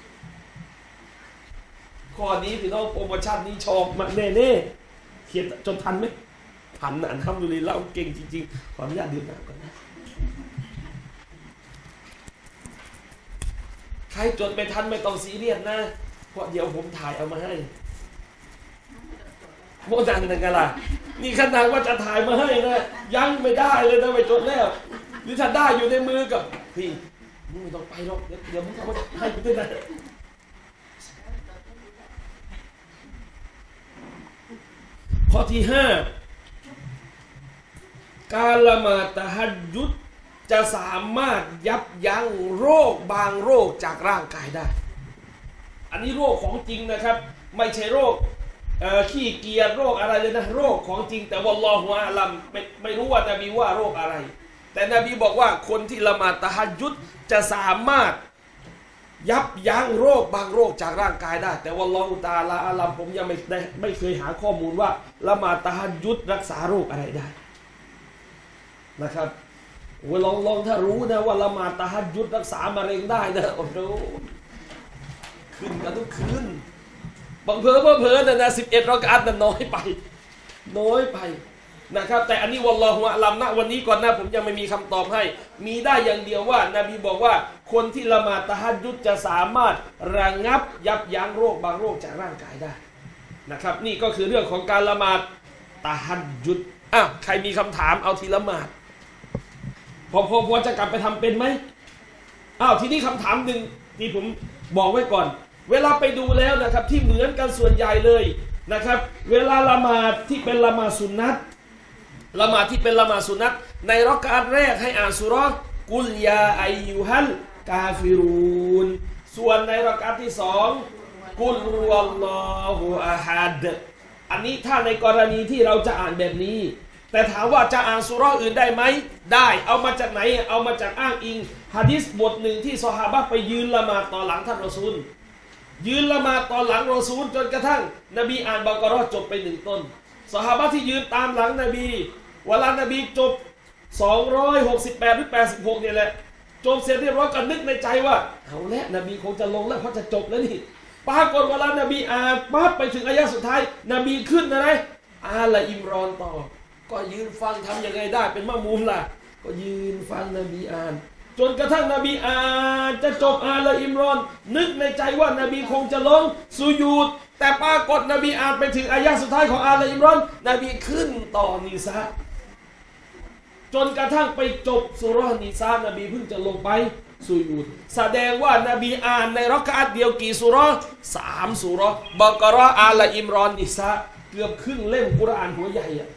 ข้อนี้พี่น้องโปรโมชั่นนี้ชอบมากแน่ๆเขียนจนทันไหมทันนะอัลฮัมดุลิลละห์เก่งจริงๆขออนุญาตดื่มน้ำก่อนนะใครจดไปทันไม่ต้องซีเรียสนะเพราะเดี๋ยวผมถ่ายเอามาให้โมดันนั่นกันล่ะนี่ขนาดว่าจะถ่ายมาให้นะยังไม่ได้เลยนะไปจดแล้วหรือถ้าได้อยู่ในมือกับพี่มึงไม่ต้องไปหรอกเดี๋ยวเดี๋ยวมึงเอามาให้กูด้วยนะข้อที่ห้าการละหมาดตะฮัจญุดจะสามารถยับยั้งโรคบางโรคจากร่างกายได้อันนี้โรคของจริงนะครับไม่ใช่โรคขี้เกียจโรคอะไรเลยนะโรคของจริงแต่วัลลอฮุอาลัมไม่ไม่รู้ว่านบีว่าโรคอะไรแต่นบีบอกว่าคนที่ละหมาดตะฮัจญุดจะสามารถยับยั้งโรคบางโรคจากร่างกายได้แต่วัลลอฮุตะอาลาอาลัมผมยังไม่ได้ไม่เคยหาข้อมูลว่าละหมาดตะฮัจญุดรักษาโรคอะไรได้นะครับโอ้ลองลองถ้ารู้นะว่าละหมาดตะฮัจญุดรักษามะเร็งได้นะโอ้โหขึ้นกันทุกคืนบางเพอเพอนะนะสิบเอ็ดรอกะอัตน้อยไปน้อยไปนะครับแต่อันนี้วัลลอฮุอะลัมนะวันนี้ก่อนนะผมยังไม่มีคำตอบให้มีได้อย่างเดียวว่านบีบอกว่าคนที่ละหมาดตะฮัจญุดจะสามารถระงับยับยั้งโรคบางโรคจากร่างกายได้นะครับนี่ก็คือเรื่องของการละหมาดตะฮัจญุดอ่ะใครมีคำถามเอาทีละหมาดพอพอพอจะกลับไปทำเป็นไหมอ้าวทีนี้คำถามหนึ่งที่ผมบอกไว้ก่อนเวลาไปดูแล้วนะครับที่เหมือนกันส่วนใหญ่เลยนะครับเวลาละหมาดที่เป็นละหมาดสุนนัตละหมาดที่เป็นละหมาดสุนนัตในรอกาตแรกให้อ่านสุเราะห์กุลยาอัยยูฮัลกาฟิรูนส่วนในรอกาตที่สองกุลวัลลอฮุอะฮัดอันนี้ถ้าในกรณีที่เราจะอ่านแบบนี้แต่ถามว่าจะอ่านสุเราะห์อื่นได้ไหมได้เอามาจากไหนเอามาจากอ้างอิงหะดีษบทหนึ่งที่ซอฮาบะห์ไปยืนละหมาดต่อหลังท่านรอซูลยืนละหมาดตอนหลังรอซูลจนกระทั่งนบีอ่านบะเกาะเราะห์จบไปหนึ่งต้นซอฮาบะห์ที่ยืนตามหลังนบีเวลานบีจบสองร้อยหกสิบแปดหรือแปดสิบหกเนี่ยแหละจบเสร็จเรียบร้อยก็นึกในใจว่าเอาแล้วนบีคงจะลงแล้วเพราะจะจบแล้วนี่ปรากฏเวลานบีอ่านปั๊บไปถึงอายะสุดท้ายนบีขึ้นนะนะอาละอิมรอนต่อก็ยืนฟังทำยังไงได้เป็นมะมูมล่ะก็ยืนฟังนบีอ่านจนกระทั่งนบีอ่านจะจบอาละอิมรอนนึกในใจว่านบีคงจะลงสุญูดแต่ปรากฏนบีอ่านไปถึงอายะสุดท้ายของอาละอิมรอนนบีขึ้นต่อนิสาจนกระทั่งไปจบสุเราะห์นิสานบีเพิ่งจะลงไปสุญูดแสดงว่านบีอ่านในรักอะห์เดียวกี่สุเราะห์สามสุเราะห์บะเกาะเราะห์อาละอิมรอนนิสาเกือบครึ่งเล่มกุรอานหัวใหญ่อะ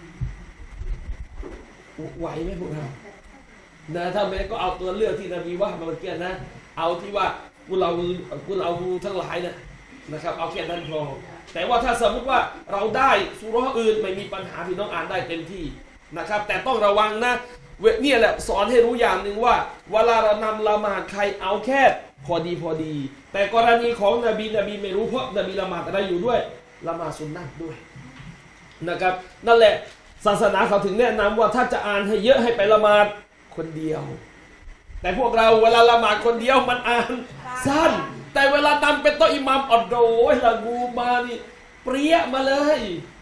ไหวไหมพวกเรานะถ้าแม้ก็เอาตัวเลือกที่นบีว่ามาเมื่อกี้นะเอาที่ว่ากุเรากุเราทั้งหลายนะนะครับเอาแค่นั้นพอแต่ว่าถ้าสมมติว่าเราได้สุเราะห์อื่นไม่มีปัญหาพี่น้องอ่านได้เต็มที่นะครับแต่ต้องระวังนะเนี่ยแหละสอนให้รู้อย่างหนึ่งว่าเวลาเรานำละหมาดใครเอาแค่พอดีพอดีแต่กรณีของนบีนบีไม่รู้เพราะนบีละหมาดอะไรอยู่ด้วยละหมาดสุนนะด้วยนะครับนั่นแหละศาสนาเขาถึงแนะนำว่าถ้าจะอ่านให้เยอะให้ไปละหมาดคนเดียวแต่พวกเราเวลาละหมาดคนเดียวมันอ่านสั้นแต่เวลานำเป็นโต๊ะอิหม่ามอัดโดยละงูมานี่เปรี้ยมาเลย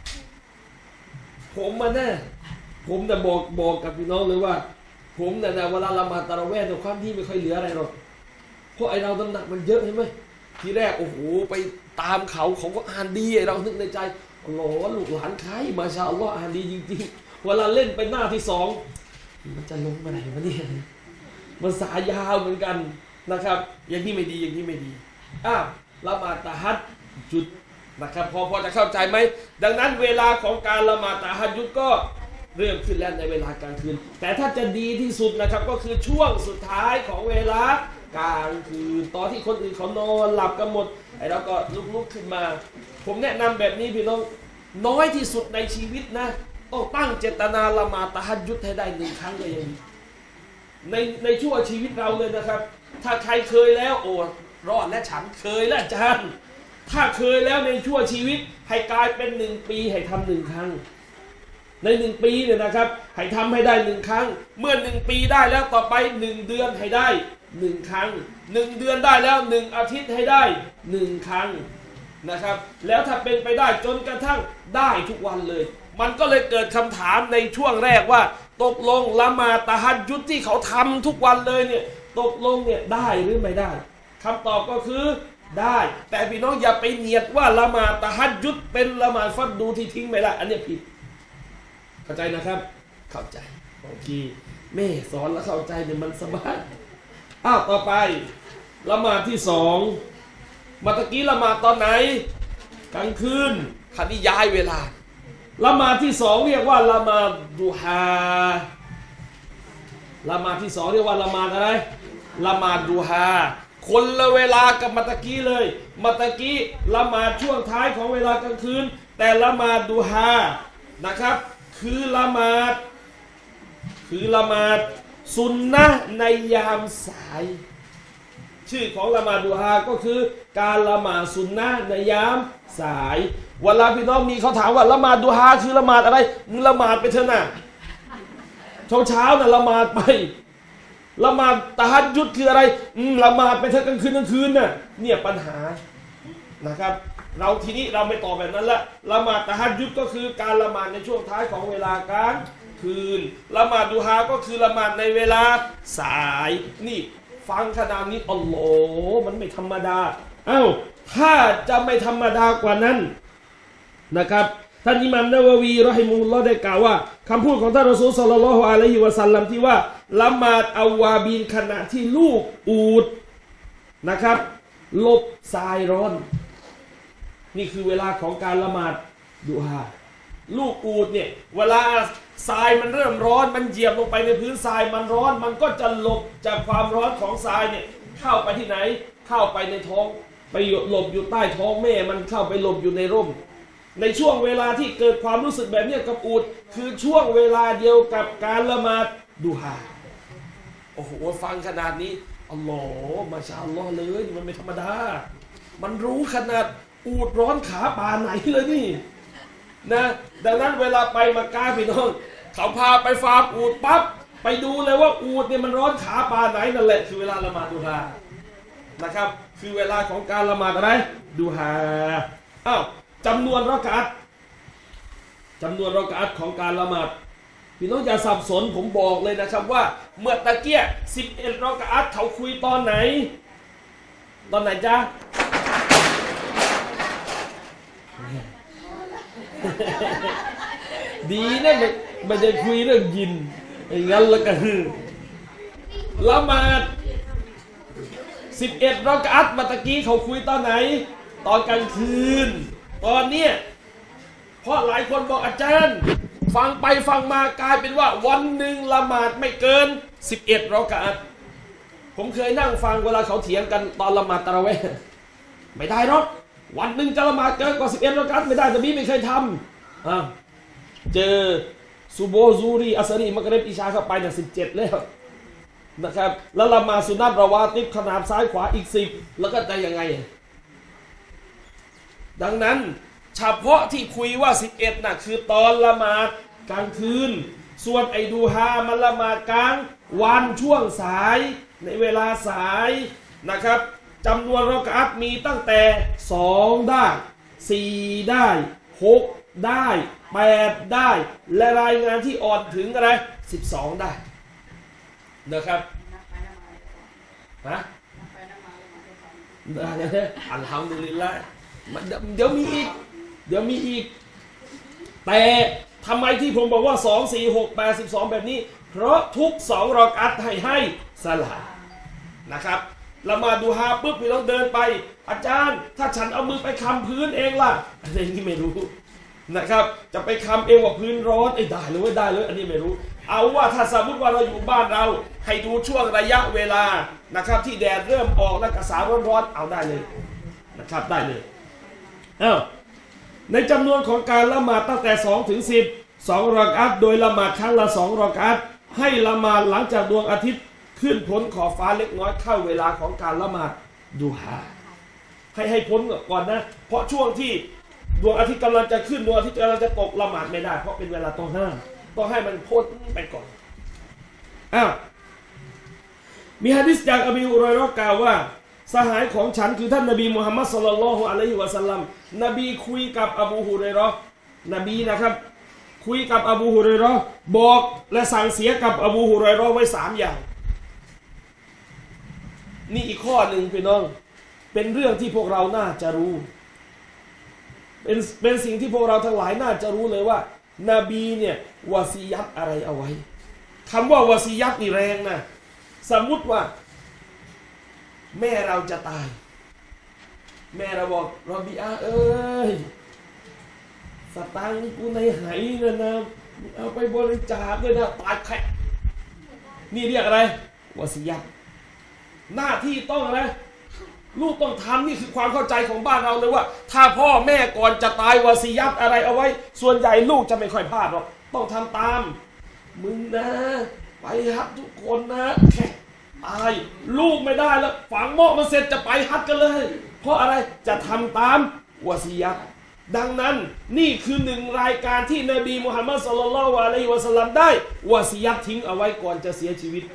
ผมมาแน่ผมแต่บอกบอกกับพี่น้องเลยว่าผมแต่เวลาละหมาดตะเราะเวห์ในความที่ไม่ค่อยเหลืออะไรหรอกเพราะไอเราน้ำหนักมันเยอะใช่ไหมทีแรกโอ้โหไปตามเขาเขาก็อ่านดีไอเรานึกในใจโอ้โหลูกหลานใครมาชาอัลลอฮ์อ่านดีจริงๆเวลาเล่นไปหน้าที่สองมันจะลงมาไหนวะเนี่ยมันสายยาวเหมือนกันนะครับอย่างที่ไม่ดีอย่างที่ไม่ดีอ้าวละหมาดตะฮัจญุดนะครับพอพอจะเข้าใจไหมดังนั้นเวลาของการละหมาดตะฮัจญุดก็เริ่มขึ้นแล้วในเวลากลางคืนแต่ถ้าจะดีที่สุดนะครับก็คือช่วงสุดท้ายของเวลากลางคืนตอนที่คนอื่นเขานอนหลับกันหมดไอ้เราก็ลุกๆขึ้นมาผมแนะนำแบบนี้พี่น้องน้อยที่สุดในชีวิตนะต้องตั้งเจตนาละหมาดตะฮัจญุดให้ได้หนึ่งครั้งก็ยังดีในในชั่วชีวิตเราเลยนะครับถ้าใครเคยแล้วโอ้รอดและฉันเคยแล้วอาจารย์ถ้าเคยแล้วในชั่วชีวิตให้กลายเป็นหนึ่งปีให้ทำหนึ่งครั้งในหนึ่งปีเนี่ยนะครับให้ทำให้ได้หนึ่งครั้งเมื่อหนึ่งปีได้แล้วต่อไปหนึ่งเดือนให้ได้หนึ่งครั้งหนึ่งเดือนได้แล้วหนึ่งอาทิตย์ให้ได้หนึ่งครั้งนะครับแล้วถ้าเป็นไปได้จนกระทั่งได้ทุกวันเลยมันก็เลยเกิดคำถามในช่วงแรกว่าตกลงละหมาดตะฮัจญุดที่เขาทำทุกวันเลยเนี่ยตกลงเนี่ยได้หรือไม่ได้คำตอบก็คือได้แต่พี่น้องอย่าไปเนียดว่าละหมาดตะฮัจญุดเป็นละหมาดฟัรดูที่ทิ้งไม่ได้อันนี้ผิดเข้าใจนะครับเข้าใจโอเคแม่สอนแล้วเข้าใจเนี่ยมันสบายอ้าวต่อไปละหมาดที่สองมาตะกี้ละหมาดตอนไหนกลางคืนคันนี้ย้ายเวลาละหมาดที่สองเรียกว่าละหมาดดุฮาละหมาดที่สองเรียกว่าละหมาดอะไรละหมาดดุฮาคนละเวลากับมาตะกี้เลยมาตะกี้ละหมาดช่วงท้ายของเวลากลางคืนแต่ละหมาดดุฮานะครับคือละหมาดคือละหมาดสุนนะในยามสายชื่อของละหมาดดุฮาก็คือการละหมาดสุนนะในยามสายเวลาพี่น้องมีเขาถามว่าละหมาดดุฮาคือละหมาดอะไรมึงละหมาดไปเถอะนะเช้าเช้าน่ะละหมาดไปละหมาดตะฮัจญุดคืออะไรอืมละหมาดไปเถอะกลางคืนกลางคืนน่ะเนี่ยปัญหานะครับเราทีนี้เราไม่ตอบแบบนั้นละละหมาดตะฮัจญุดก็คือการละหมาดในช่วงท้ายของเวลากลางคืนละหมาดดุฮาก็คือละหมาดในเวลาสายนี่ฟังขนาดนี้อัลลอฮ์มันไม่ธรรมดาเอ้าถ้าจะไม่ธรรมดากว่านั้นนะครับท่านอิหม่ามนะวะวีเราะฮิมะฮุลลอฮ์ได้กล่าวว่าคำพูดของท่านรอซูลศ็อลลัลลอฮุอะลัยฮิวะซัลลัมที่ว่าละหมาดอาวาบีนขณะที่ลูกอูฐนะครับหลบทรายร้อนนี่คือเวลาของการละหมาดดุฮาลูกอูฐเนี่ยเวลาทรายมันเริ่มร้อนมันเหยียบลงไปในพื้นทรายมันร้อนมันก็จะหลบจากความร้อนของทรายเนี่ยเข้าไปที่ไหนเข้าไปในท้องไปหลบอยู่ใต้ท้องแม่มันเข้าไปหลบอยู่ในร่มในช่วงเวลาที่เกิดความรู้สึกแบบนี้กับอูฐคือช่วงเวลาเดียวกับการละหมาดดุฮาโอ้โหฟังขนาดนี้อัลลอฮ์มาชาอัลลอฮ์เลยมันไม่ธรรมดามันรู้ขนาดอูฐร้อนขาป่าไหนเลยนี่นะดังนั้นเวลาไปมักกะฮ์พี่น้องเขาพาไปฟาร์มอูฐปั๊บไปดูเลยว่าอูฐเนี่ยมันร้อนขาปานไหนนั่นแหละคือเวลาละหมาดดูฮานะครับคือเวลาของการละหมาดอะไรดูฮาอ้าวจำนวนรอกาตจำนวนรอกาตของการละหมาดพี่น้องอย่าสับสนผมบอกเลยนะครับว่าเมื่อตะเกียสิบเอ็ดรอกาตเขาคุยตอนไหนตอนไหนจ๊ะดีนะไม่ไม่ได้คุยเรื่องยินอย่างนั้นแล้วกันละหมาดสิบเอ็ดรอกาตมาตะกี้เขาคุยตอนไหนตอนกลางคืนตอนเนี้ยเพราะหลายคนบอกอาจารย์ฟังไปฟังมากลายเป็นว่าวันหนึ่งละหมาดไม่เกินสิบเอ็ดรอกาตผมเคยนั่งฟังเวลาเขาเถียงกันตอนละหมาดตะเราะเวห์ไม่ได้หรอกวันหนึ่งจะละหมาดเกินกว่าสิบเอ็ดรอกาตไม่ได้แต่พี่ไม่เคยทำอ่าเจอซูโบซูรีอัสรีมักริบอิชาเข้าไปเนี่ยสิบเจ็ดแล้วนะครับแล้วละหมาดสุนัตรวาติบขนาบซ้ายขวาอีกสิบแล้วก็จะยังไงดังนั้นเฉพาะที่คุยว่าสิบเอ็ดน่ะคือตอนละหมาดกลางคืนส่วนไอ้ดูฮามันละหมาดกลางวันช่วงสายในเวลาสายนะครับจำนวนรอกาตมีตั้งแต่สองได้สี่ได้หกได้แปดได้และรายงานที่อ่อนถึงอะไรสิบสองได้นะครับฮะอัลฮัมดุลิลละห์เดี๋ยวมีอีกเดี๋ยวมีอีกแต่ทำไมที่ผมบอกว่าสอง สี่ หก แปด สิบสองแบบนี้เพราะทุกสองรอกาตให้ให้สลานะครับละหมาดดูฮาปุ๊บพี่ต้องเดินไปอาจารย์ถ้าฉันเอามือไปคำพื้นเองล่ะอะไรนี่ไม่รู้นะครับจะไปคำเองว่าพื้นร้อนไอ้ได้เลยว่าได้เลยอันนี้ไม่รู้เอาว่าถ้าสมมติว่าเราอยู่บ้านเราให้ดูช่วงระยะเวลานะครับที่แดดเริ่มออกและกระสาร้อนๆเอาได้เลยนะครับได้เลยอ้าวในจำนวนของการละหมาดตั้งแต่สองถึงสิบ สองรอกาตโดยละหมาดครั้งละสองรอกาตให้ละหมาดหลังจากดวงอาทิตย์ขึ้นพ้นขอบฟ้าเล็กน้อยเข้าเวลาของการละหมาดดูฮาให้ให้พ้นก่อนนะเพราะช่วงที่ดวงอาทิตย์กำลังจะขึ้นดวงอาทิตย์กำลังจะตกละหมาดไม่ได้เพราะเป็นเวลาต้องห้ามต้องให้มันพ้นไปก่อนอ้าวมีหะดีษจากอบีฮุรอยเราะห์กล่าวว่าสหายของฉันคือท่านนบีมุฮัมมัดศ็อลลัลลอฮุอะลัยฮิวะซัลลัมนบีคุยกับอบูฮุรอยเราะห์นบีนะครับคุยกับอบูฮุรอยเราะห์บอกและสั่งเสียกับอบูฮุรอยเราะห์ไว้สามอย่างนี่อีกข้อหนึ่งพี่น้องเป็นเรื่องที่พวกเราน่าจะรู้เป็นเป็นสิ่งที่พวกเราทั้งหลายน่าจะรู้เลยว่านบีเนี่ยวะซียัตอะไรเอาไว้คำว่าวะซียัตนี่แรงนะสมมุติว่าแม่เราจะตายแม่เราบอกรอบีอาเอ้ยสตางค์กูในไหนะนะเอาไปบริจาคด้วยนะตายแค่นี่เรียกอะไรวะซียัตหน้าที่ต้องอะไรลูกต้องทำนี่คือความเข้าใจของบ้านเราเลยว่าถ้าพ่อแม่ก่อนจะตายวะซียัตอะไรเอาไว้ส่วนใหญ่ลูกจะไม่ค่อยพลาดหรอกต้องทำตามมึงนะไปฮัจญ์ทุกคนนะแค่ตายลูกไม่ได้แล้วฝังหม้อมันเสร็จจะไปฮัจญ์กันเลยเพราะอะไรจะทำตามวะซียัตดังนั้นนี่คือหนึ่งรายการที่นบีมุฮัมมัดศ็อลลัลลอฮุอะลัยฮิวะซัลลัมได้วะซียัตทิ้งเอาไว้ก่อนจะเสียชีวิต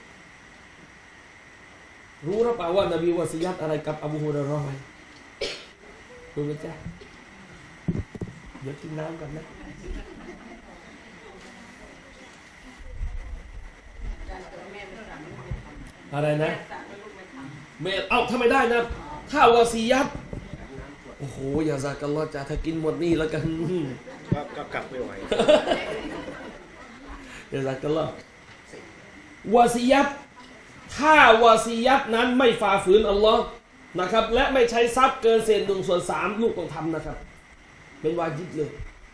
รู้หรือเปล่าว่านบีวะซียัตอะไรกับอบูฮุรอยเราะห์ไหมรู้ไหมจ๊ะเดี๋ยวกินน้ำกันนะอะไรนะเมลเอ้าทำไมได้นะถ้าวะซียัตโอ้โหอย่าซากัลลอฮ์จ้ะถ้ากินหมดนี่แล้วกันก็กลับไม่ไหวอย่าซากัลลอฮ์วะซียัตถ้าวะซียัตนั้นไม่ฝ่าฝืนอัลลอฮ์นะครับและไม่ใช้ทรัพย์เกินเศษหนึ่งส่วนสามลูกต้องทำนะครับเป็นวาญิบเลย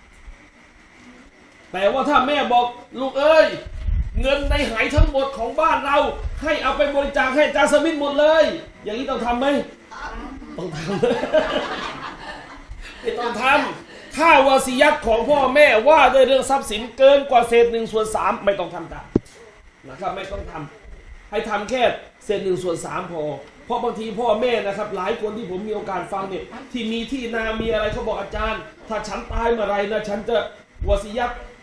แต่ว่าถ้าแม่บอกลูกเอ้ยเงินในหายทั้งหมดของบ้านเราให้เอาไปบริจาคให้จาสมิธหมดเลยอย่างนี้ต้องทำไหมต้องทำไม่ต้องทำถ้าวะซียัตของพ่อแม่ว่าด้วยเรื่องทรัพย์สินเกินกว่าเศษหนึ่งส่วนสามไม่ต้องทำตามนะครับไม่ต้องทำให้ทำแค่เศษหนึ่งส่วนสามพอเพราะบางทีพ่อแม่นะครับหลายคนที่ผมมีโอกาสฟังเนี่ยที่มีที่นามีอะไรเขาบอกอาจารย์ถ้าฉันตายเมื่อไรนะฉันจะวะซียัต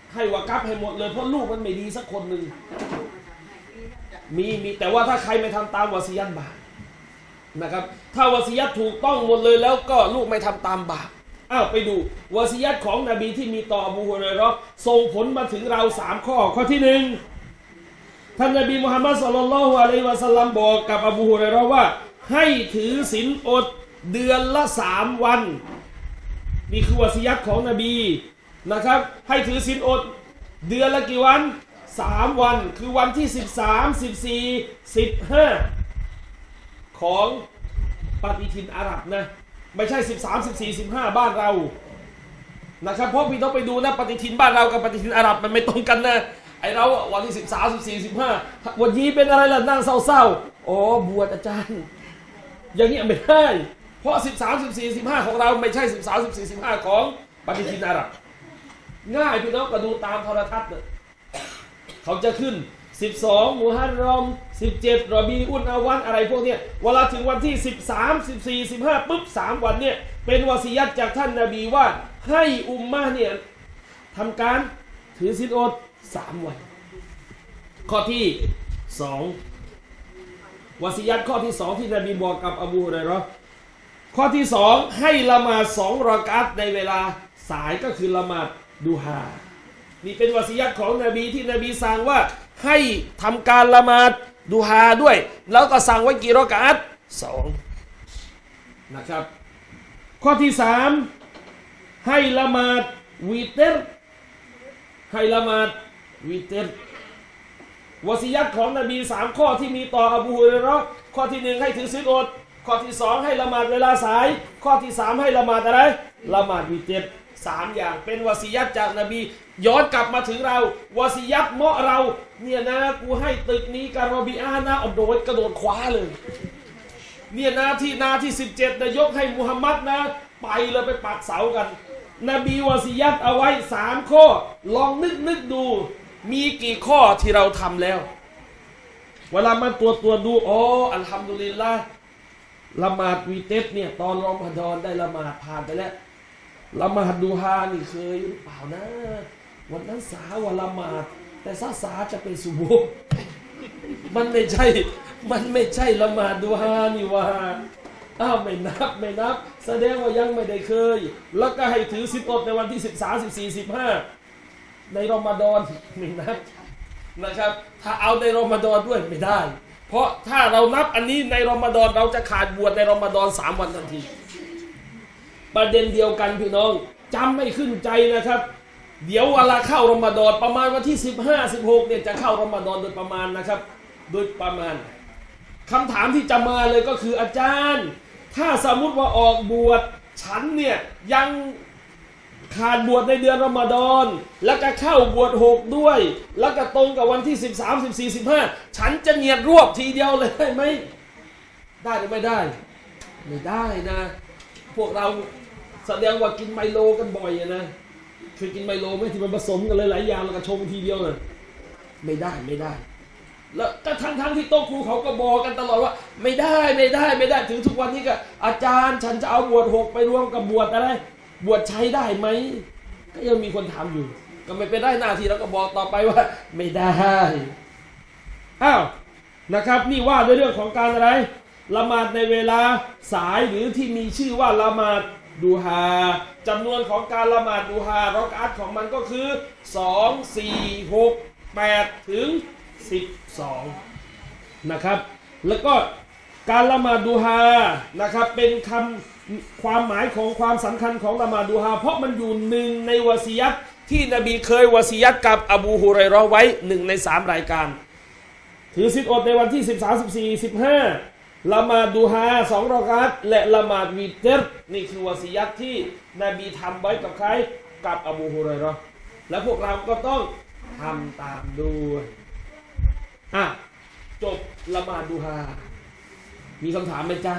ให้วะกัฟให้หมดเลยเพราะลูกมันไม่ดีสักคนหนึ่งมีมีแต่ว่าถ้าใครไม่ทำตามวะซียัตบาปนะครับถ้าวะซียัตถูกต้องหมดเลยแล้วก็ลูกไม่ทำตามบาปอ้าวไปดูวะซียัตของนบีที่มีต่ออบูฮุรอยเราะห์ส่งผลมาถึงเราสามข้อข้อที่หนึ่งท่านนบีมุฮัมมัดศ็อลลัลลอฮุอะลัยฮิวะซัลลัมบอกกับอบูฮุรอยเราะห์ว่าให้ถือศีลอดเดือนละสามวันนี่คือวะซียัตของนบีนะครับให้ถือศีลอดเดือนละกี่วันสามวันคือวันที่สิบสาม สิบสี่ สิบห้าของปฏิทินอาหรับนะไม่ใช่สิบสาม สิบสี่ สิบห้าบ้านเรานะครับเพราะพี่ต้องไปดูนะปฏิทินบ้านเรากับปฏิทินอาหรับมันไม่ตรงกันนะไอเราวันที่สิบสาม สิบสี่ สิบห้าวันยีเป็นอะไรล่ะนั่งเศร้าๆอ๋อบวชอาจารย์อย่างนี้ไม่ได้เพราะสิบสาม สิบสี่ สิบห้าของเราไม่ใช่สิบสาม สิบสี่ สิบห้าของปฏิทินอาหรับง่ายพี่น้องก็ดูตามโทรทัศน์เลยเขาจะขึ้นสิบสองมุฮัรรอมสิบเจ็ดรอบีอุนอาวันอะไรพวกเนี้ยเวลาถึงวันที่สิบสาม สิบสี่ สิบห้าปุ๊บสามวันเนี่ยเป็นวะซียัตจากท่านนบีว่าให้อุมมะห์เนี่ยทำการถือศีลอดสามวันข้อที่สองวะซียัตข้อที่สองที่นบีบอกกับอบูฮุรอยเราะห์ข้อที่สองให้ละหมาดสองรอกาตในเวลาสายก็คือละหมาดดูฮานี่เป็นวะซียัตของนบีที่นบีสั่งว่าให้ทำการละหมาดดูฮาด้วยแล้วก็สั่งไว้กี่รอกาตสองนะครับข้อที่สามให้ละหมาดวิเตรให้ละหมาดวิเตรวะซียัตของนบีสามข้อที่มีต่ออบูฮุรอยเราะห์ข้อที่หนึ่งให้ถือศีลอดข้อที่สองให้ละหมาดเวลาสายข้อที่สามให้ละหมาดอะไรละหมาดวิเตรสามอย่างเป็นวะซียัตจากนบีย้อนกลับมาถึงเราวะซียัตเหมาะเราเนี่ยนะกูให้ตึกนี้การอบีอานะเอาโดดกระโดดคว้าเลยเนี่ยนะที่นาที่สิบเจ็ดนายกให้มุฮัมมัดนะไปเลยไปปักเสากันนบีวะซียัตเอาไว้สามข้อลองนึกนึกดูมีกี่ข้อที่เราทำแล้วเวลามาตัวตัวดูอ๋ออัลฮัมดุลิลละห์ละหมาดวีเตสเนี่ยตอนรอมฎอนได้ละหมาดผ่านไปแล้วละหมาดดูฮานี่เคยหรือเปล่านะวันนั้นสาวันละหมาดแต่ซาสาจะเป็นสุโบห์มันไม่ใช่มันไม่ใช่ละหมาดดูฮานี่ว่าอ้าวไม่นับไม่นับแสดงว่ายังไม่ได้เคยแล้วก็ให้ถือศีลอดในวันที่สิบสาม สิบสี่ สิบห้าในรอมฎอนไม่นับนะครับถ้าเอาในรอมฎอนด้วยไม่ได้เพราะถ้าเรานับอันนี้ในรอมฎอนเราจะขาดบวชในรอมฎอนสามวันทันทีประเด็นเดียวกันพี่น้องจำไม่ขึ้นใจนะครับเดี๋ยวเวลาเข้ารอมฎอนประมาณวันที่สิบห้า สิบหกเนี่ยจะเข้ารอมฎอนโดยประมาณนะครับโดยประมาณคำถามที่จะมาเลยก็คืออาจารย์ถ้าสมมุติว่าออกบวชฉันเนี่ยยังขาดบวชในเดือนรอมฎอนแล้วก็เข้าบวชหกด้วยแล้วก็ตรงกับวันที่สิบสาม สิบสี่ สิบห้าฉันจะเนียดรวบทีเดียวเลยได้ไหมได้หรือไม่ได้ไม่ได้นะพวกเราแสดงว่ากินไมโลกันบ่อยนะเคยกินไมโลไหมที่มันผสมกันหลายๆอย่างแล้วก็ชงทีเดียวเลยไม่ได้ไม่ได้แล้วก็ทั้งทั้งที่โต๊ะครูเขาก็บอกกันตลอดว่าไม่ได้ไม่ได้ไม่ได้ถึงทุกวันนี้ก็อาจารย์ฉันจะเอาบวชหกไปรวมกับบวชอะไรบวชใช้ได้ไหมก็ยังมีคนถามอยู่ก็ไม่เป็นได้หน้าที่แล้วก็บอกต่อไปว่าไม่ได้อ้าวนะครับนี่ว่าด้วยเรื่องของการอะไรละหมาดในเวลาสายหรือที่มีชื่อว่าละหมาดดูฮาจำนวนของการละหมาดดูฮารอกอัตของมันก็คือสอง สี่ หก แปดถึงสิบสองนะครับแล้วก็การละหมาดดูฮานะครับเป็นคำความหมายของความสำคัญของละหมาดดูฮาเพราะมันอยู่หนึ่งในวะซียัตที่นบีเคยวะซียัตกับอบูฮุรอยเราะห์ไว้หนึ่งในสามรายการถือศีลอดในวันที่สิบสาม สิบสี่ สิบห้าละหมาดดูฮาสองรอกาตและละหมาดวิเตรนี่คือวะซียัตที่นบีทำไว้กับใครกับอบูฮุรอยเราะห์และพวกเราก็ต้องทำตามด้วยอ่ะจบละหมาดดูฮามีคำถามไหมจ๊ะ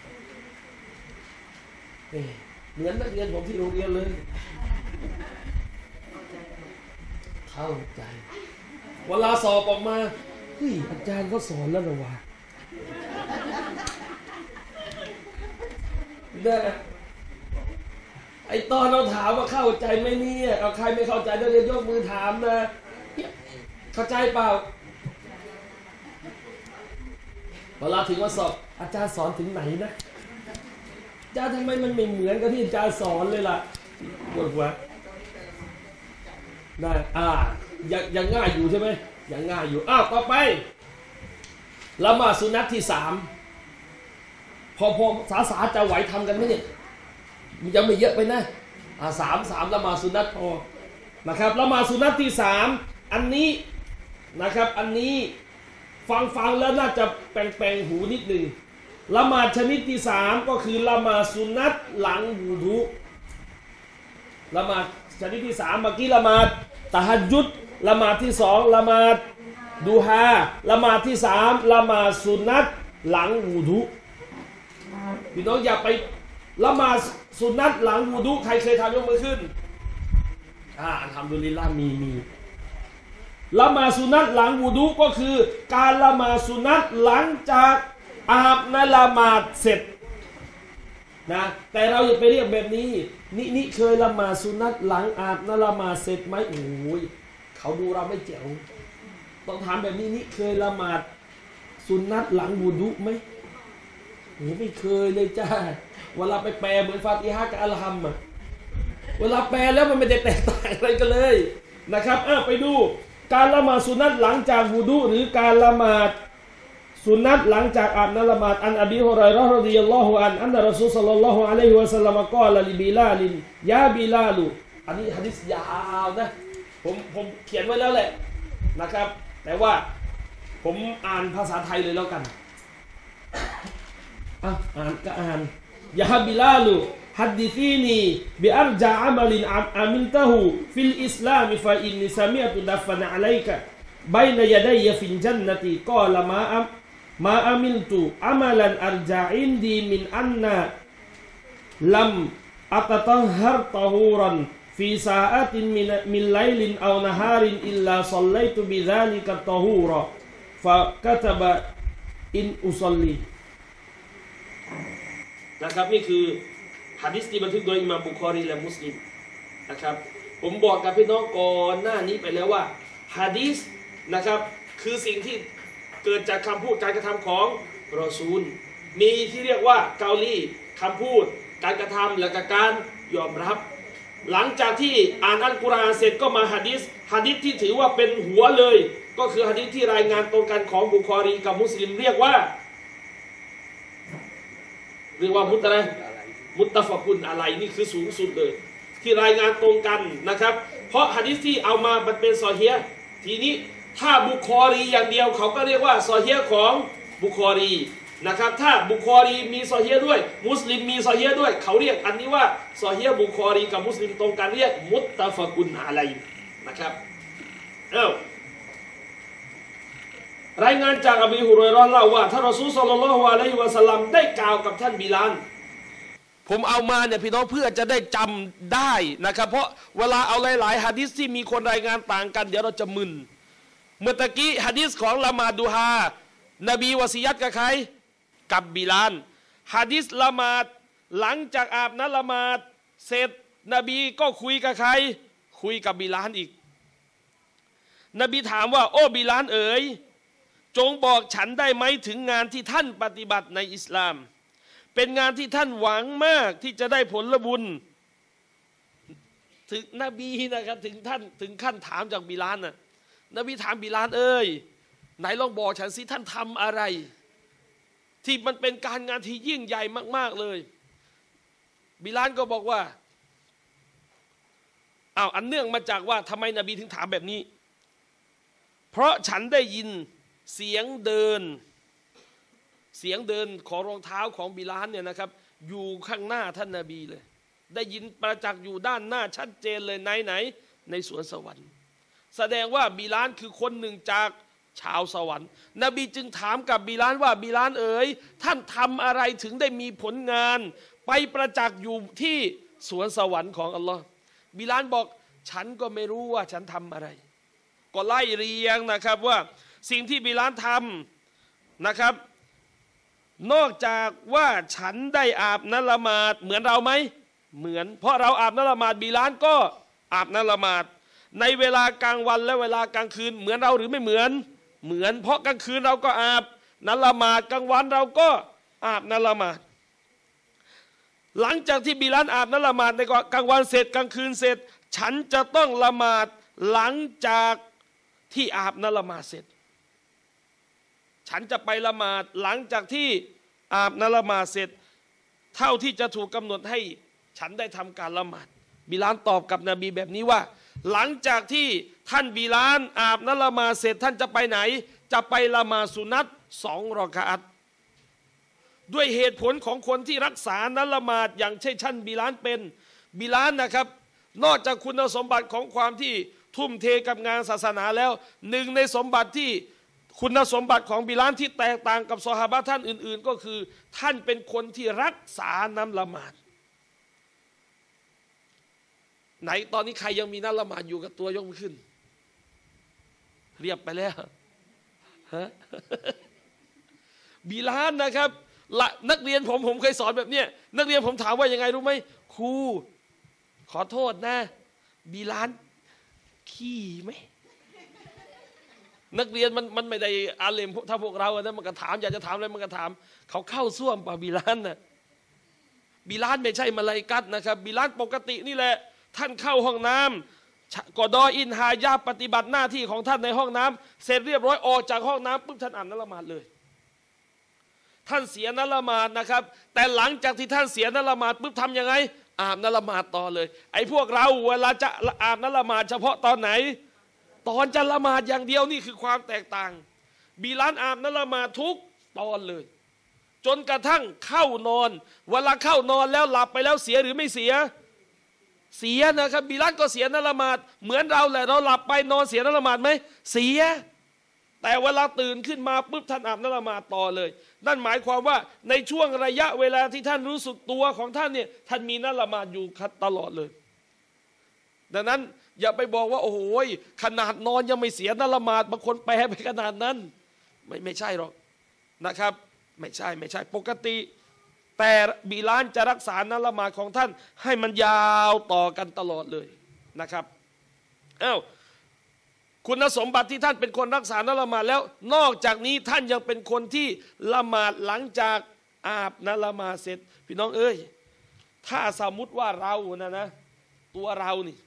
เหมือนนักเรียนผมที่โรงเรียนเลยเข้าใจเวลาสอบออกมาเฮ้ยอาจารย์เขาสอนแล้วเหรอวะได้ไอ้ตอนเราถามว่าเข้าใจไหมเนี่ยเอาใครไม่เข้าใจเดี๋ยวยกมือถามนะเข้าใจเปล่าเวลาถึงวันสอบอาจารย์สอนถึงไหนนะอาจารย์ทำไมมันไม่เหมือนกับที่อาจารย์สอนเลยล่ะปวดหัวได้อ่ายังยังง่ายอยู่ใช่ไหมยังง่ายอยู่อ้าวต่อไปละหมาดสุนัตที่สามพอพอสาสาจะไหวทำกันไหมเนี่ยยังไม่เยอะไปนะอ่าสามสามละหมาดสุนัตพอนะครับละหมาดสุนัตที่สามอันนี้นะครับอันนี้ฟังฟังแล้วน่าจะแปลงแปลงหูนิดหนึ่งละหมาดชนิดที่สามก็คือละหมาดสุนัตหลังwuดูละหมาดชนิดที่สามเมื่อกี้ละหมาดตะฮัจญุดละหมาดที่สองละหมาดดูฮาละหมาดที่สามละหมาดสุนัตหลังwuดูพี่น้องอย่าไปละหมาดสุนัตหลังwuดูใครเคยทำยกมือขึ้นอ่าอัลฮัมดุลิลลาห์มีมีละหมาดสุนัตหลังwuดูก็คือการละหมาดสุนัตหลังจากอาบน้ำละหมาดเสร็จนะแต่เราอย่าไปเรียกแบบนี้นี่นี่เคยละหมาดสุนัตหลังอาบน้ำละหมาดเสร็จไหมโอ้ยเขาดูเราไม่เจ๋วต้องถามแบบนี้นี่เคยละหมาดสุนัตหลังwuดูไหมโอ้ไม่เคยเลยจ้าเวลาไปแปลเหมือนฟาติฮะกับอัลฮัมอะเวลาแปลแล้วมันไม่ได้แตกต่างอะไรกันเลยนะครับอ้าวไปดูการละหมาดสุนัตหลังจากwuดูหรือการละหมาดสุนัตหลังจากอาบน้ำละหมาดอันอบีฮุรอยเราะห์รอฎิยัลลอฮุอันอันนะรอซูลศ็อลลัลลอฮุอะลัยฮิวะซัลลัมกล่าวลิบิลาลินยาบิลาลุอันนี้หะดีษยาวนะผมผมเขียนไว้แล้วแหละนะครับแต่ว่าผมอ่านภาษาไทยเลยแล้วกันอ่ะอ่านก็อ่านยาบิลาลุฮัดดิซีนีบิอัรจาอะมัลินอามิลตะฮูฟิลอิสลามฟะอินนิซะมิอะตุดัฟนะอะลัยกะบัยนะยะดัยฟิลญันนะติกอลมาอัมมาอามิลตุอามัลันอัรจาอินดีมินอันนะลัมอัตตะฮัรตะฮูรันฟีซาอะตินมินมินไลลินเอานะฮารินอิลลาศ็อลลัยตุบิซาลิกะตะฮูรอฟะกะตะบะอินอุศอลลีนะครับนี่คือหะดีษที่บันทึกโดยอิหม่ามบุคอรีและมุสลิมนะครับผมบอกกับพี่น้องก่อนหน้านี้ไปแล้วว่าหะดีษนะครับคือสิ่งที่เกิดจากคำพูดการกระทำของรอซูลมีที่เรียกว่าเกาลีคำพูดการกระทำและก็การยอมรับหลังจากที่อ่านอัลกุรอานเสร็จก็มาหะดีษหะดีษที่ถือว่าเป็นหัวเลยก็คือหะดีษที่รายงานตรงกันของบุคอรีกับมุสลิมเรียกว่าเรียกว่ามุตอะไรมุตตะฟะกุนอะไรนี่คือสูงสุดเลยที่รายงานตรงกันนะครับเพราะหะดีษที่เอามามันเป็นซอฮีฮ์ทีนี้ถ้าบุคอรีอย่างเดียวเขาก็เรียกว่าซอฮีฮ์ของบุคอรีนะครับถ้าบุคอรีมีซอฮีฮ์ด้วยมุสลิมมีซอฮีฮ์ด้วยเขาเรียกอันนี้ว่าซอฮีฮ์บุคอรีกับมุสลิมตรงกันเรียกมุตตะฟะกุนอะไรนะครับเอ้ารายงานจากอบีฮุรอยเราะห์เล่าว่าท่านรอซูลศ็อลลัลลอฮุอะลัยฮิวะซัลลัมได้กล่าวกับท่านบิลาลผมเอามาเนี่ยพี่น้องเพื่อจะได้จำได้นะครับเพราะเวลาเอาหลายๆหะดีษที่มีคนรายงานต่างกันเดี๋ยวเราจะมึนเมื่อตะกี้หะดีษของละหมาดดูฮานบีวะซียัตกับใครกับบิลาลหะดีษละหมาดหลังจากอาบน้ำละหมาดเสร็จนบีก็คุยกับใครคุยกับบิลาลอีกนบีถามว่าโอ้บิลาลเอ๋ยจงบอกฉันได้ไหมถึงงานที่ท่านปฏิบัติในอิสลามเป็นงานที่ท่านหวังมากที่จะได้ผลบุญถึงนบีนะครับถึงท่านถึงขั้นถามจากบิลาลน่ะนบีถามบิลาลเอ้ยไหนลองบอกฉันสิท่านทำอะไรที่มันเป็นการงานที่ยิ่งใหญ่มากๆเลยบิลาลก็บอกว่าอ้าวอันเนื่องมาจากว่าทำไมนบีถึงถามแบบนี้เพราะฉันได้ยินเสียงเดินเสียงเดินของรองเท้าของบิลาลเนี่ยนะครับอยู่ข้างหน้าท่านนบีเลยได้ยินประจักษ์อยู่ด้านหน้าชัดเจนเลยไหนไหนในสวนสวรรค์แสดงว่าบิลาลคือคนหนึ่งจากชาวสวรรค์นบีจึงถามกับบิลาลว่าบิลาลเอ๋ยท่านทำอะไรถึงได้มีผลงานไปประจักษ์อยู่ที่สวนสวรรค์ของอัลลอฮ์บิลาลบอกฉันก็ไม่รู้ว่าฉันทำอะไรก็ไล่เรียงนะครับว่าสิ่งที่บิลาลทำนะครับนอกจากว่าฉันได้อาบน้ำละหมาดเหมือนเราไหมเหมือนเพราะเราอาบน้ำละหมาดบิลาลก็อาบน้ำละหมาดในเวลากลางวันและเวลากลางคืนเหมือนเราหรือไม่เหมือนเหมือนเพราะกลางคืนเราก็อาบน้ำละหมาดกลางวันเราก็อาบน้ำละหมาดหลังจากที่บิลาลอาบน้ำละหมาดในกลางวันเสร็จกลางคืนเสร็จฉันจะต้องละหมาดหลังจากที่อาบน้ำละหมาดเสร็จฉันจะไปละหมาดหลังจากที่อาบน้ำละหมาดเสร็จเท่าที่จะถูกกำหนดให้ฉันได้ทำการละหมาดบิลาลตอบกับนบีแบบนี้ว่าหลังจากที่ท่านบิลาลอาบน้ำละหมาดเสร็จท่านจะไปไหนจะไปละหมาดสุนัตสองรอกะอัตด้วยเหตุผลของคนที่รักษาน้ำละหมาดอย่างเช่นท่านบิลาลเป็นบิลาลนะครับนอกจากคุณสมบัติของความที่ทุ่มเทกับงานศาสนาแล้วหนึ่งในสมบัติที่คุณสมบัติของบิลาลที่แตกต่างกับซอฮาบะห์ท่านอื่นๆก็คือท่านเป็นคนที่รักษาน้ำละหมาดไหนตอนนี้ใครยังมีน้ำละหมาดอยู่กับตัวยกมือขึ้นเรียบไปแล้วฮะบิลาลนะครับละนักเรียนผมผมเคยสอนแบบเนี้ยนักเรียนผมถามว่ายังไงรู้ไหมครูขอโทษนะบิลาลขี้ไหมนักเรียนมันมันไม่ได้อาเลมถ้าพวกเราอะนะมันก็ถามอยากจะถามอะไรมันก็ถามเขาเข้าส้วมป่ะบิลาลนะบิลาลไม่ใช่มลาอิกะฮ์นะครับบิลาลปกตินี่แหละท่านเข้าห้องน้ำกอดออินฮายาปฏิบัติหน้าที่ของท่านในห้องน้ำเสร็จเรียบร้อยออกจากห้องน้ำปุ๊บท่านอ่านน้ำละหมาดเลยท่านเสียน้ำละหมาดนะครับแต่หลังจากที่ท่านเสียน้ำละหมาดปุ๊บทำยังไงอาบน้ำละหมาดต่อเลยไอ้พวกเราเวลาจะอาบน้ำละหมาดเฉพาะตอนไหนตอนจะละหมาดอย่างเดียวนี่คือความแตกต่างบิลาลอาบน้ำละหมาดทุกตอนเลยจนกระทั่งเข้านอนเวลาเข้านอนแล้วหลับไปแล้วเสียหรือไม่เสียเสียนะครับบิลาลก็เสียน้ำละหมาดเหมือนเราแหละเราหลับไปนอนเสียน้ำละหมาดไหมเสียแต่เวลาตื่นขึ้นมาปุ๊บท่านอาบน้ำละหมาดต่อเลยนั่นหมายความว่าในช่วงระยะเวลาที่ท่านรู้สึกตัวของท่านเนี่ยท่านมีน้ำละหมาดอยู่ตลอดเลยดังนั้นอย่าไปบอกว่าโอ้โหขนาดนอนยังไม่เสียน้ำละหมาดบางคนแปลไปขนาดนั้นไม่ไม่ใช่หรอกนะครับไม่ใช่ไม่ใช่ปกติแต่บิลาลจะรักษาน้ำละหมาดของท่านให้มันยาวต่อกันตลอดเลยนะครับอ้าวคุณสมบัติที่ท่านเป็นคนรักษาน้ำละหมาดแล้วนอกจากนี้ท่านยังเป็นคนที่ละหมาดหลังจากอาบน้ำละหมาดเสร็จพี่น้องเอ้ยถ้าสมมุติว่าเรานะนะตัวเรานี่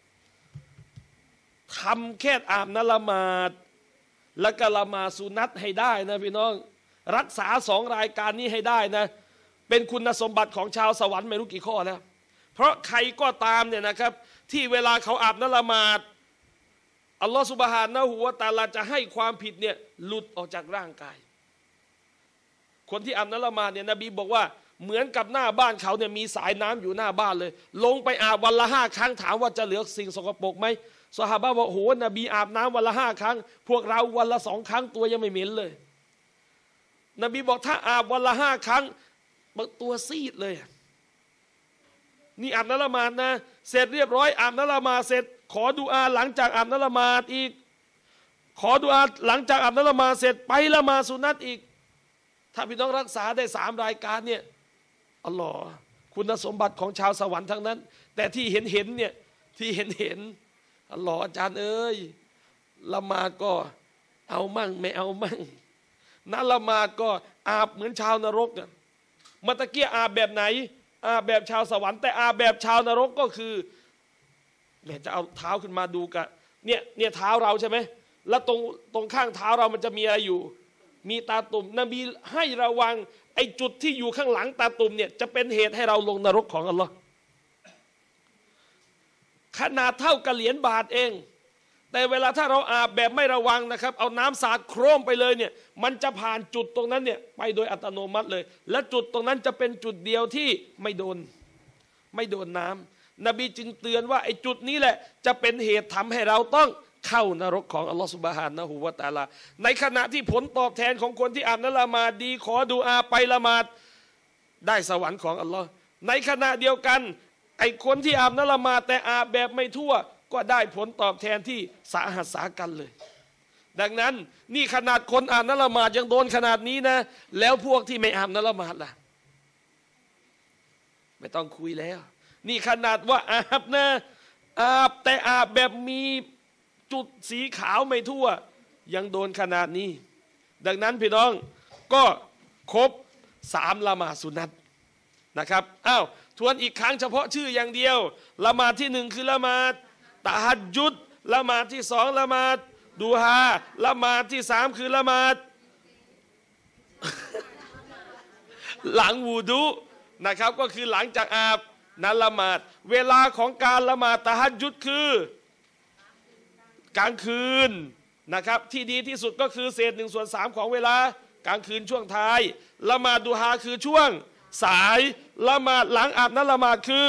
ทำแค่อาบน้ำละหมาดแล้วก็ละหมาดสุนัตให้ได้นะพี่น้องรักษาสองรายการนี้ให้ได้นะเป็นคุณสมบัติของชาวสวรรค์ไม่รู้กี่ข้อแล้วเพราะใครก็ตามเนี่ยนะครับที่เวลาเขาอาบน้ำละหมาดอัลลอฮฺซุบฮานะฮูวะตะอาลาจะให้ความผิดเนี่ยหลุดออกจากร่างกายคนที่อาบน้ำละหมาดเนี่ยนบีบอกว่าเหมือนกับหน้าบ้านเขาเนี่ยมีสายน้ำอยู่หน้าบ้านเลยลงไปอาบวันละห้าครั้งถามว่าจะเหลือสิ่งสกปรกไหมซอฮาบะห์บอกโหนบีอาบน้ำวันละห้าครั้งพวกเราวันละสองครั้งตัวยังไม่เหม็นเลยนบีบอกถ้าอาบวันละห้าครั้งตัวซีดเลยนี่อาบน้ำละหมาดนะเสร็จเรียบร้อยอาบน้ำละหมาดเสร็จขอดุอาหลังจากอาบน้ำละหมาดอีกขอดุอาหลังจากอาบน้ำละหมาดเสร็จไปละหมาดสุนัตอีกถ้าพี่น้องรักษาได้สามรายการเนี่ยอัลลอฮ์คุณสมบัติของชาวสวรรค์ทั้งนั้นแต่ที่เห็นเห็นเนี่ยที่เห็นเห็นอัลลอฮ์อาจารย์เอ้ยละหมาดก็เอามั่งไม่เอามั่งนั่นละหมาดก็อาบเหมือนชาวนรกอ่ะมาตะเกียอาบแบบไหนอาบแบบชาวสวรรค์แต่อาบแบบชาวนรกก็คือเนี่ยจะเอาเท้าขึ้นมาดูกันเนี่ยเนี่ยเท้าเราใช่ไหมแล้วตรงตรงข้างเท้าเรามันจะมีอะไรอยู่มีตาตุ่มนบีให้ระวังไอ้จุดที่อยู่ข้างหลังตาตุ่มเนี่ยจะเป็นเหตุให้เราลงนรกของอัลลอฮ์ขนาดเท่ากับเหรียญบาทเองแต่เวลาถ้าเราอาบแบบไม่ระวังนะครับเอาน้ำสาดโครมไปเลยเนี่ยมันจะผ่านจุดตรงนั้นเนี่ยไปโดยอัตโนมัติเลยและจุดตรงนั้นจะเป็นจุดเดียวที่ไม่โดนไม่โดนน้ำนบีจึงเตือนว่าไอ้จุดนี้แหละจะเป็นเหตุทำให้เราต้องเข้านรกของอัลลอฮฺซุบฮานะฮูวะตะอาลาในขณะที่ผลตอบแทนของคนที่อาบน้ำละหมาดดีขอดุอาไปละหมาดได้สวรรค์ของอัลลอฮ์ในขณะเดียวกันไอ้คนที่อาบน้ำละหมาดแต่อาบแบบไม่ทั่วก็ได้ผลตอบแทนที่สาหัสสากันเลยดังนั้นนี่ขนาดคนอาบน้ำละหมาดยังโดนขนาดนี้นะแล้วพวกที่ไม่อาบน้ำละหมาดล่ะไม่ต้องคุยแล้วนี่ขนาดว่าอาบนะอาบแต่อาบแบบมีจุดสีขาวไม่ทั่วยังโดนขนาดนี้ดังนั้นพี่น้องก็ครบสามละหมาดสุนัตนะครับอ้าวทวนอีกครั้งเฉพาะชื่ออย่างเดียวละหมาดที่หนึ่งคือละหมาดตะฮัจญุดละหมาดที่สองละหมาดดูฮาละหมาดที่สามคือละหมาด หลังวูดุนะครับก็คือหลังจากอาบนั้นละหมาดเวลาของการละหมาดตะฮัจญุดคือกลางคืนนะครับที่ดีที่สุดก็คือเศษหนึ่งส่วนสามของเวลากลางคืนช่วงท้ายละหมาดดูฮาคือช่วงสายละหมาดหลังอาบนั้นละหมาดคือ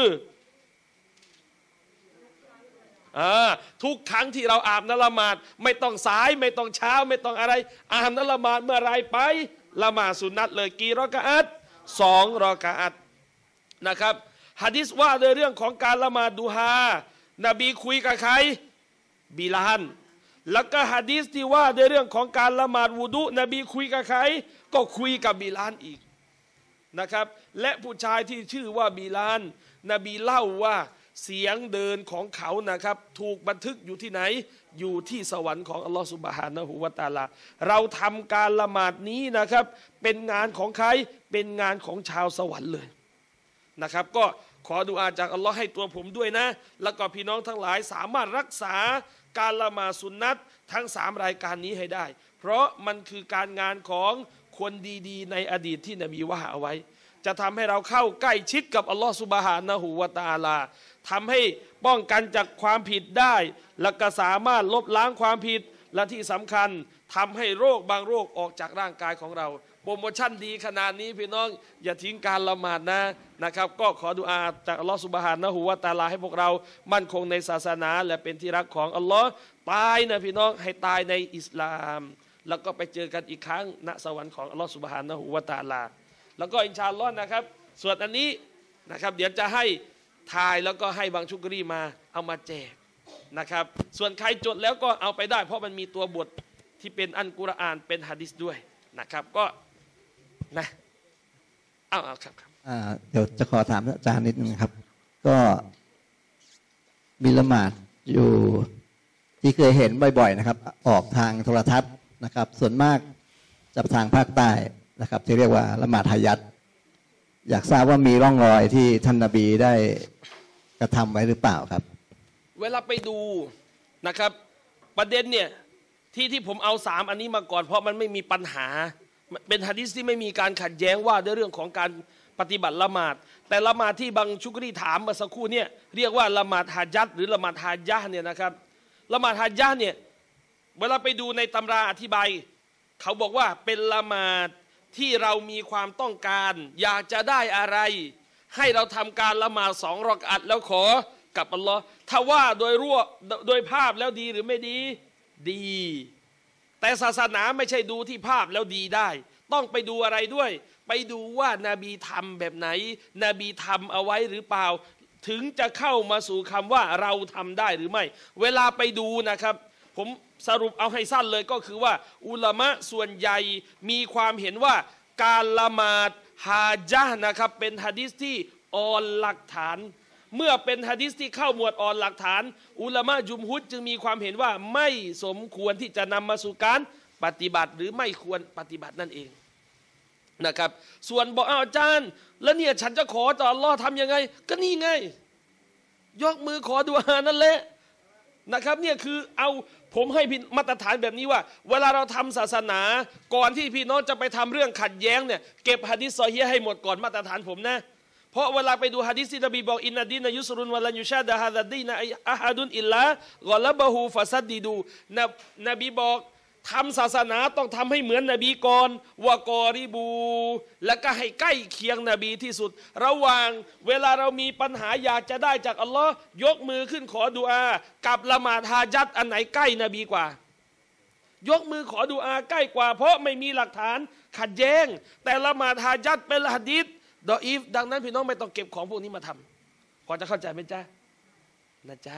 ทุกครั้งที่เราอาบนั้นละหมาดไม่ต้องสายไม่ต้องเช้าไม่ต้องอะไรอาบนั้นละหมาดเมื่อไรไปละหมาดสุนัตเลยกี่รอกะอัตสองรอกะอัตนะครับหะดีษว่าโดยเรื่องของการละหมาดดูฮานบีคุยกับใครบิลาลแล้วก็หะดีษที่ว่าโดยเรื่องของการละหมาดวุดุนบีคุยกับใครก็คุยกับบิลาลอีกนะครับและผู้ชายที่ชื่อว่าบิลาลนบีเล่าว่าเสียงเดินของเขานะครับถูกบันทึกอยู่ที่ไหนอยู่ที่สวรรค์ของอัลลอฮฺซุบฮานะฮูวะตะอาลาเราทำการละหมาดนี้นะครับเป็นงานของใครเป็นงานของชาวสวรรค์เลยนะครับก็ขอดุอาจากอัลลอฮ์ให้ตัวผมด้วยนะแล้วก็พี่น้องทั้งหลายสามารถรักษาการละหมาดสุนนัตทั้งสามรายการนี้ให้ได้เพราะมันคือการงานของคนดีๆในอดีตที่นบีว่าเอาไว้จะทำให้เราเข้าใกล้ชิดกับอัลลอฮ์ซุบฮานะฮูวะตะอาลาทำให้ป้องกันจากความผิดได้และก็สามารถลบล้างความผิดและที่สำคัญทำให้โรคบางโรคออกจากร่างกายของเราโปรโมชั่นดีขนาดนี้พี่น้องอย่าทิ้งการละหมาดนะนะครับก็ขอดุอาจากอัลลอฮฺซุบฮานะฮูวะตะอาลาให้พวกเรามั่นคงในศาสนาและเป็นที่รักของอัลลอฮ์ตายนะพี่น้องให้ตายในอิสลามแล้วก็ไปเจอกันอีกครั้งณสวรรค์ของอัลลอฮฺซุบฮานะฮูวะตะอาลาแล้วก็อินชาอัลลอฮ์นะครับส่วนอันนี้นะครับเดี๋ยวจะให้ทายแล้วก็ให้บางชุกรีมาเอามาแจกนะครับส่วนใครจดแล้วก็เอาไปได้เพราะมันมีตัวบทที่เป็นอัลกุรอานเป็นหะดีษด้วยนะครับก็นะเอาเอาครับครับเดี๋ยวจะขอถามอาจารย์นิดนึงครับก็มีละหมาดอยู่ที่เคยเห็นบ่อยๆนะครับออกทางโทรทัศน์นะครับส่วนมากจะทางภาคใต้นะครับที่เรียกว่าละหมาดฮะญัตอยากทราบว่ามีร่องรอยที่ท่านนบีได้กระทำไว้หรือเปล่าครับเวลาไปดูนะครับประเด็นเนี่ยที่ที่ผมเอาสามอันนี้มาก่อนเพราะมันไม่มีปัญหาเป็นหะดีษที่ไม่มีการขัดแย้งว่าด้วยเรื่องของการปฏิบัติละหมาดแต่ละหมาดที่บางชุกรีถามเมื่อสักครู่เนี่ยเรียกว่าละหมาดฮะญัตหรือละหมาดฮะญะห์เนี่ยนะครับละหมาดฮะญะห์เนี่ยเวลาไปดูในตำราอธิบายเขาบอกว่าเป็นละหมาดที่เรามีความต้องการอยากจะได้อะไรให้เราทำการละหมาดสองรอกอัตแล้วขอกับอัลลอฮ์ถ้าว่าโดยรั่วโดยภาพแล้วดีหรือไม่ดีดีแต่ศาสนาไม่ใช่ดูที่ภาพแล้วดีได้ต้องไปดูอะไรด้วยไปดูว่านาบีทำแบบไหนนบีทำเอาไว้หรือเปล่าถึงจะเข้ามาสู่คำว่าเราทำได้หรือไม่เวลาไปดูนะครับผมสรุปเอาให้สั้นเลยก็คือว่าอุลามะส่วนใหญ่มีความเห็นว่าการละหมาดฮาญะห์นะครับเป็นหะดีษที่อ่อนหลักฐานเมื่อเป็นหะดีษที่เข้าหมวดอ่อนหลักฐานอุลามะจุมฮุรจึงมีความเห็นว่าไม่สมควรที่จะนำมาสู่การปฏิบัติหรือไม่ควรปฏิบัตินั่นเองนะครับส่วนบอกอาจารย์แล้วเนี่ยฉันจะขอต่ออัลลอฮ์ทำยังไงก็นี่ไงยกมือขอดุอานั่นแหละนะครับเนี่ยคือเอาผมให้มาตรฐานแบบนี้ว่าเวลาเราทำศาสนาก่อนที่พี่น้องจะไปทำเรื่องขัดแย้งเนี่ยเก็บหะดีษซอฮีฮ์ให้หมดก่อนมาตรฐานผมนะเพราะเวลาไปดูหะดีษที่นบีบอกอินนัดดีนยุสรุนวะลันยุชาดะฮาซัดดีนอะฮัดุนอิลลากอลบะฮูฟะซัดดิดูนบีบอกทำศาสนาต้องทำให้เหมือนนบีก่อนวะกอริบูแล้วก็ให้ใกล้เคียงนบีที่สุดระหว่างเวลาเรามีปัญหาอยากจะได้จากอัลลอฮ์ยกมือขึ้นขอดุอากับละหมาดฮาญัตอันไหนใกล้นบีกว่ายกมือขอดุอาใกล้กว่าเพราะไม่มีหลักฐานขัดแย้งแต่ละหมาดฮาญัตเป็นหะดีษดออีฟดังนั้นพี่น้องไม่ต้องเก็บของพวกนี้มาทำพอจะเข้าใจไหมจ๊ะนะจ๊ะ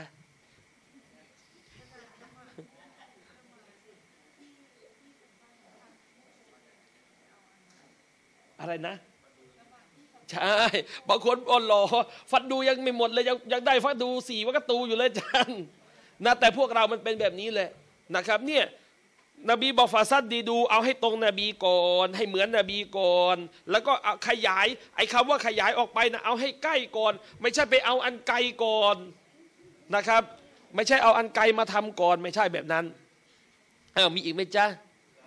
อะไรนะใช่บางคนอ่อนหล่อฟัดดูยังไม่หมดเลยยังยังได้ฟัดดูสี่วักตูอยู่เลยอาจารย์นะแต่พวกเรามันเป็นแบบนี้แหละนะครับเนี่ยนบีบอกฟาซัดดีดูเอาให้ตรงนบีก่อนให้เหมือนนบีก่อนแล้วก็ขยายไอ้คำว่าขยายออกไปนะเอาให้ใกล้ก่อนไม่ใช่ไปเอาอันไกลก่อนนะครับไม่ใช่เอาอันไกลมาทำก่อนไม่ใช่แบบนั้นเออมีอีกไหมจ๊ะ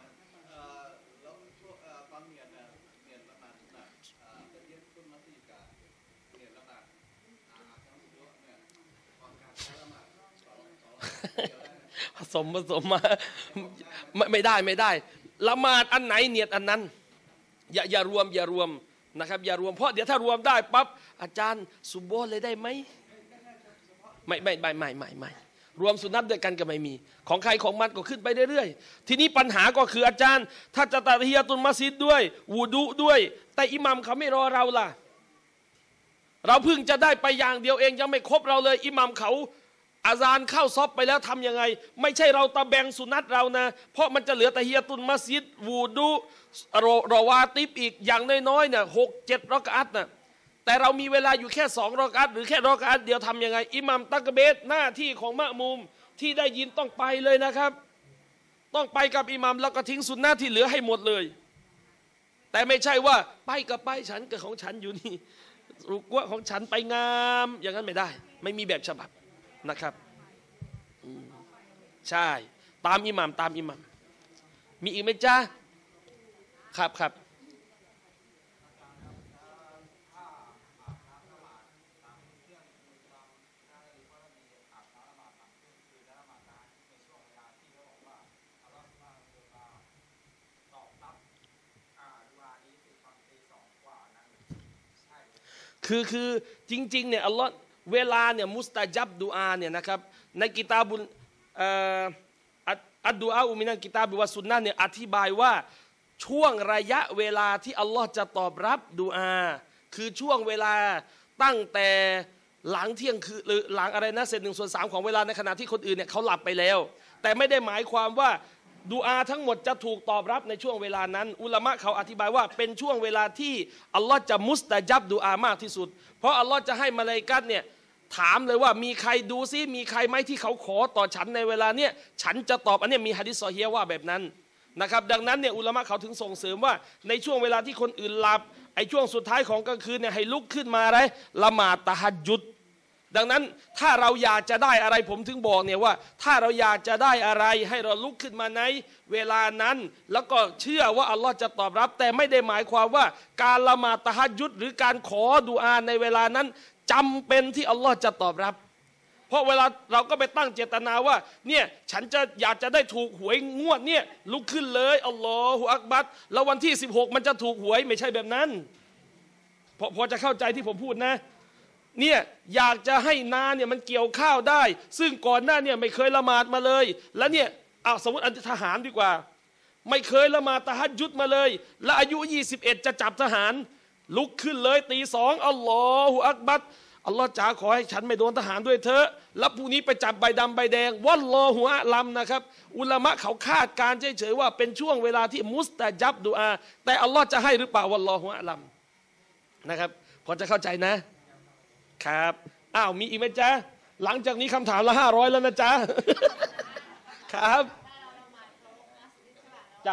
ผสมผสมมาไม่ไม่ได้ไม่ได้ละหมาดอันไหนเนียดอันนั้นอย่าอย่ารวมอย่ารวมนะครับอย่ารวมเพราะเดี๋ยวถ้ารวมได้ปั๊บอาจารย์ซุบโบเลยได้ไหมไม่ไม่ไม่ไม่ไม่ไม่รวมสุนัตด้วยกันก็ไม่มีของใครของมันก็ขึ้นไปเรื่อยๆทีนี้ปัญหาก็คืออาจารย์ถ้าจะตะฮียะตุลมัสยิดด้วยวูดุด้วยแต่อิหมัมเขาไม่รอเราล่ะเราเพิ่งจะได้ไปอย่างเดียวเองยังไม่ครบเราเลยอิหมัมเขาอาซานเข้าซอบไปแล้วทำยังไงไม่ใช่เราตะแบงสุนัตเรานะเพราะมันจะเหลือตะฮียะตุลมัสยิดวูดุรอรอวาติบอีกอย่างน้อยๆเนี่ยหกเจ็ดรอกอัตนะแต่เรามีเวลาอยู่แค่สองรอกอัตหรือแค่รอกอัตเดียวทำยังไงอิหมัมตักเบรหน้าที่ของมะมุมที่ได้ยินต้องไปเลยนะครับต้องไปกับอิหมัมแล้วก็ทิ้งสุนนะที่เหลือให้หมดเลยแต่ไม่ใช่ว่าไปกับไปฉันกับของฉันอยู่นี่รุกวะของฉันไปงามอย่างนั้นไม่ได้ไม่มีแบบฉบับนะครับใช่ตามอิหมัมตามอิหมัมมีอีกไหมจ๊ะครับครับคือคือจริงๆเนี่ยอัลลอฮ์เวลาเนี่ยมุสตะจับดุอาเนี่ยนะครับในกิตาบุลอัดดุอาอุมินันกิตาบิวะซุนนะห์เนี่ยอธิบายว่าช่วงระยะเวลาที่อัลลอฮ์จะตอบรับดุอาคือช่วงเวลาตั้งแต่หลังเที่ยงคืนหรือหลังอะไรนะเศษหนึ่งส่วนสามของเวลาในขณะที่คนอื่นเนี่ยเขาหลับไปแล้วแต่ไม่ได้หมายความว่าดุอาทั้งหมดจะถูกตอบรับในช่วงเวลานั้นอุลามะเขาอธิบายว่าเป็นช่วงเวลาที่อัลลอฮ์จะมุสตะจับดุอามากที่สุดเพราะอัลลอฮ์จะให้มลาอิกะฮ์เนี่ยถามเลยว่ามีใครดูซิมีใครไหมที่เขาขอต่อฉันในเวลาเนี้ยฉันจะตอบอันนี้มีหะดีษซอฮีฮ์ว่าแบบนั้นนะครับดังนั้นเนี่ยอุลามะเขาถึงส่งเสริมว่าในช่วงเวลาที่คนอื่นหลับไอ้ช่วงสุดท้ายของกลางคืนเนี่ยให้ลุกขึ้นมาอะไรละหมาดตะฮัจญุดดังนั้นถ้าเราอยากจะได้อะไรผมถึงบอกเนี่ยว่าถ้าเราอยากจะได้อะไรให้เราลุกขึ้นมาในเวลานั้นแล้วก็เชื่อว่าอัลลอฮ์จะตอบรับแต่ไม่ได้หมายความว่าการละหมาดตะฮัจญุดหรือการขอดุอาในเวลานั้นจำเป็นที่อัลลอฮ์จะตอบรับเพราะเวลาเราก็ไปตั้งเจตนาว่าเนี่ยฉันจะอยากจะได้ถูกหวยงวดเนี่ยลุกขึ้นเลยอัลลอฮฺอักบัรแล้ววันที่สิบหกมันจะถูกหวยไม่ใช่แบบนั้นพอพอจะเข้าใจที่ผมพูดนะเนี่ยอยากจะให้นาเนี่ยมันเกี่ยวข้าวได้ซึ่งก่อนหน้าเนี่ยไม่เคยละหมาดมาเลยแล้วเนี่ยเอาสมมติอันทหารดีกว่าไม่เคยละหมาดตะฮัจญุดมาเลยและอายุยี่สิบเอ็ดจะจับทหารลุกขึ้นเลยตีสองอัลลอฮฺอักบัรอัลลอฮ์จ๋าขอให้ฉันไม่โดนทหารด้วยเถอะแล้วพรุ่งนี้ไปจับใบดำใบแดงวัลลอฮุอะลัมนะครับอุลามะเขาคาดการเฉยๆว่าเป็นช่วงเวลาที่มุสตะจับดุอาแต่อัลลอฮ์จะให้หรือเปล่าวัลลอฮุอะลัมนะครับพอจะเข้าใจนะครับอ้าวมีอีกไหมจ๊ะหลังจากนี้คำถามละห้าร้อยแล้วนะจ๊ะครับจ้ะ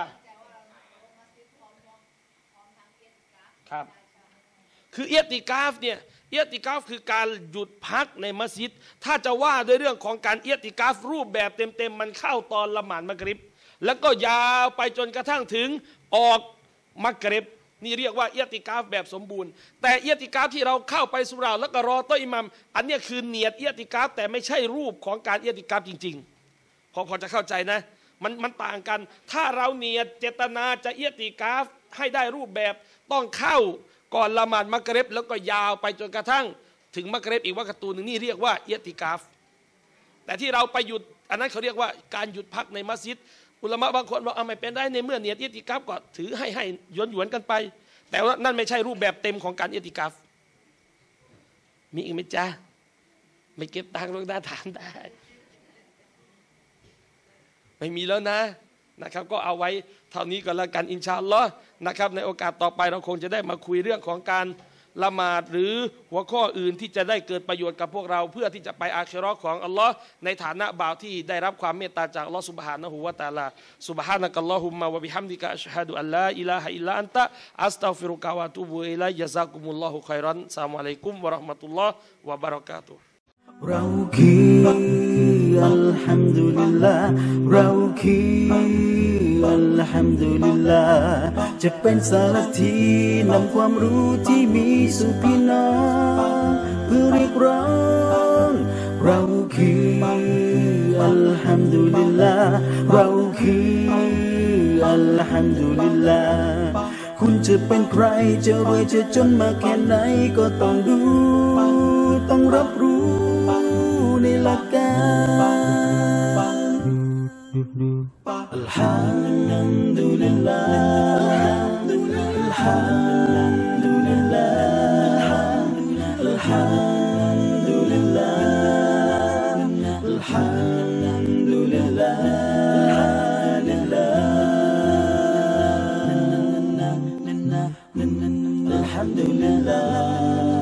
ครับคือเอียติกาฟเนี่ยเอียติกาฟคือการหยุดพักในมัสยิดถ้าจะว่าด้วยเรื่องของการเอียติกาฟรูปแบบเต็มๆมันเข้าตอนละหมาดมักริบแล้วก็ยาวไปจนกระทั่งถึงออกมักริบนี่เรียกว่าเอียติกาฟแบบสมบูรณ์แต่เอียติกาฟที่เราเข้าไปสุราแล้วก็รอโต๊ะอิหมัมอันนี้คือเนียดเอียติกาฟแต่ไม่ใช่รูปของการเอียติกาฟจริงๆพอพอจะเข้าใจนะมันมันต่างกันถ้าเราเนียดเจตนาจะเอียติกาฟให้ได้รูปแบบต้องเข้าก่อนละหมาดมักริบแล้วก็ยาวไปจนกระทั่งถึงมักริบอีกวักตูนึงนี่เรียกว่าเอียติกาฟแต่ที่เราไปหยุดอันนั้นเขาเรียกว่าการหยุดพักในมัสยิดอุลามะบางคนบอกเอาไม่เป็นได้ในเมื่อเนียดเอียติกาฟก็ถือให้ให้หยวนหยวนกันไปแต่ว่านั่นไม่ใช่รูปแบบเต็มของการเอียติกาฟมีอีกไหมจ๊ะไม่เก็บตังค์ลงได้ถามได้ไม่มีแล้วนะนะครับก็เอาไว้เท่านี้ก็แล้วกันอินชาอัลลอฮ์นะครับในโอกาสต่อไปเราคงจะได้มาคุยเรื่องของการละหมาดหรือหัวข้ออื่นที่จะได้เกิดประโยชน์กับพวกเราเพื่อที่จะไปอาคิเราะห์ของอัลลอฮ์ในฐานะบ่าวที่ได้รับความเมตตาจากอัลลอฮ์ซุบฮานะฮูวะตะอาลาซุบฮานะกัลลอฮุมมะวะบิฮัมดิกะอัชฮะดุอัลลาอิลาฮะอิลลาอันตะอัสตัฆฟิรุกะวะอะตูบุอิลัยยะซากุมุลลอฮุค็อยรอนอัสสลามุอะลัยกุมวะเราะห์มะตุลลอฮ์วะบะเราะกาตุฮ์เราคืออัลฮัมดุลิลลาห์เราคืออัลฮัมดุลิลลาห์จะเป็นสารทีนำความรู้ที่มีสู่พี่น้องเพื่อเรียกร้องเราคืออัลฮัมดุลิลลาห์เราคืออัลฮัมดุลิลลาห์คุณจะเป็นใครจะรวยจะจนมาแค่ไหนก็ต้องดูต้องรับรู้ในหลักการอัลฮัมดุลิลลาห์อัลฮัมดุลิลลาห์อัลฮัมดุลิลลาห์อัลฮัมดุลิลลาห์ลิลลาห์อัลฮัมดุลิลลาห์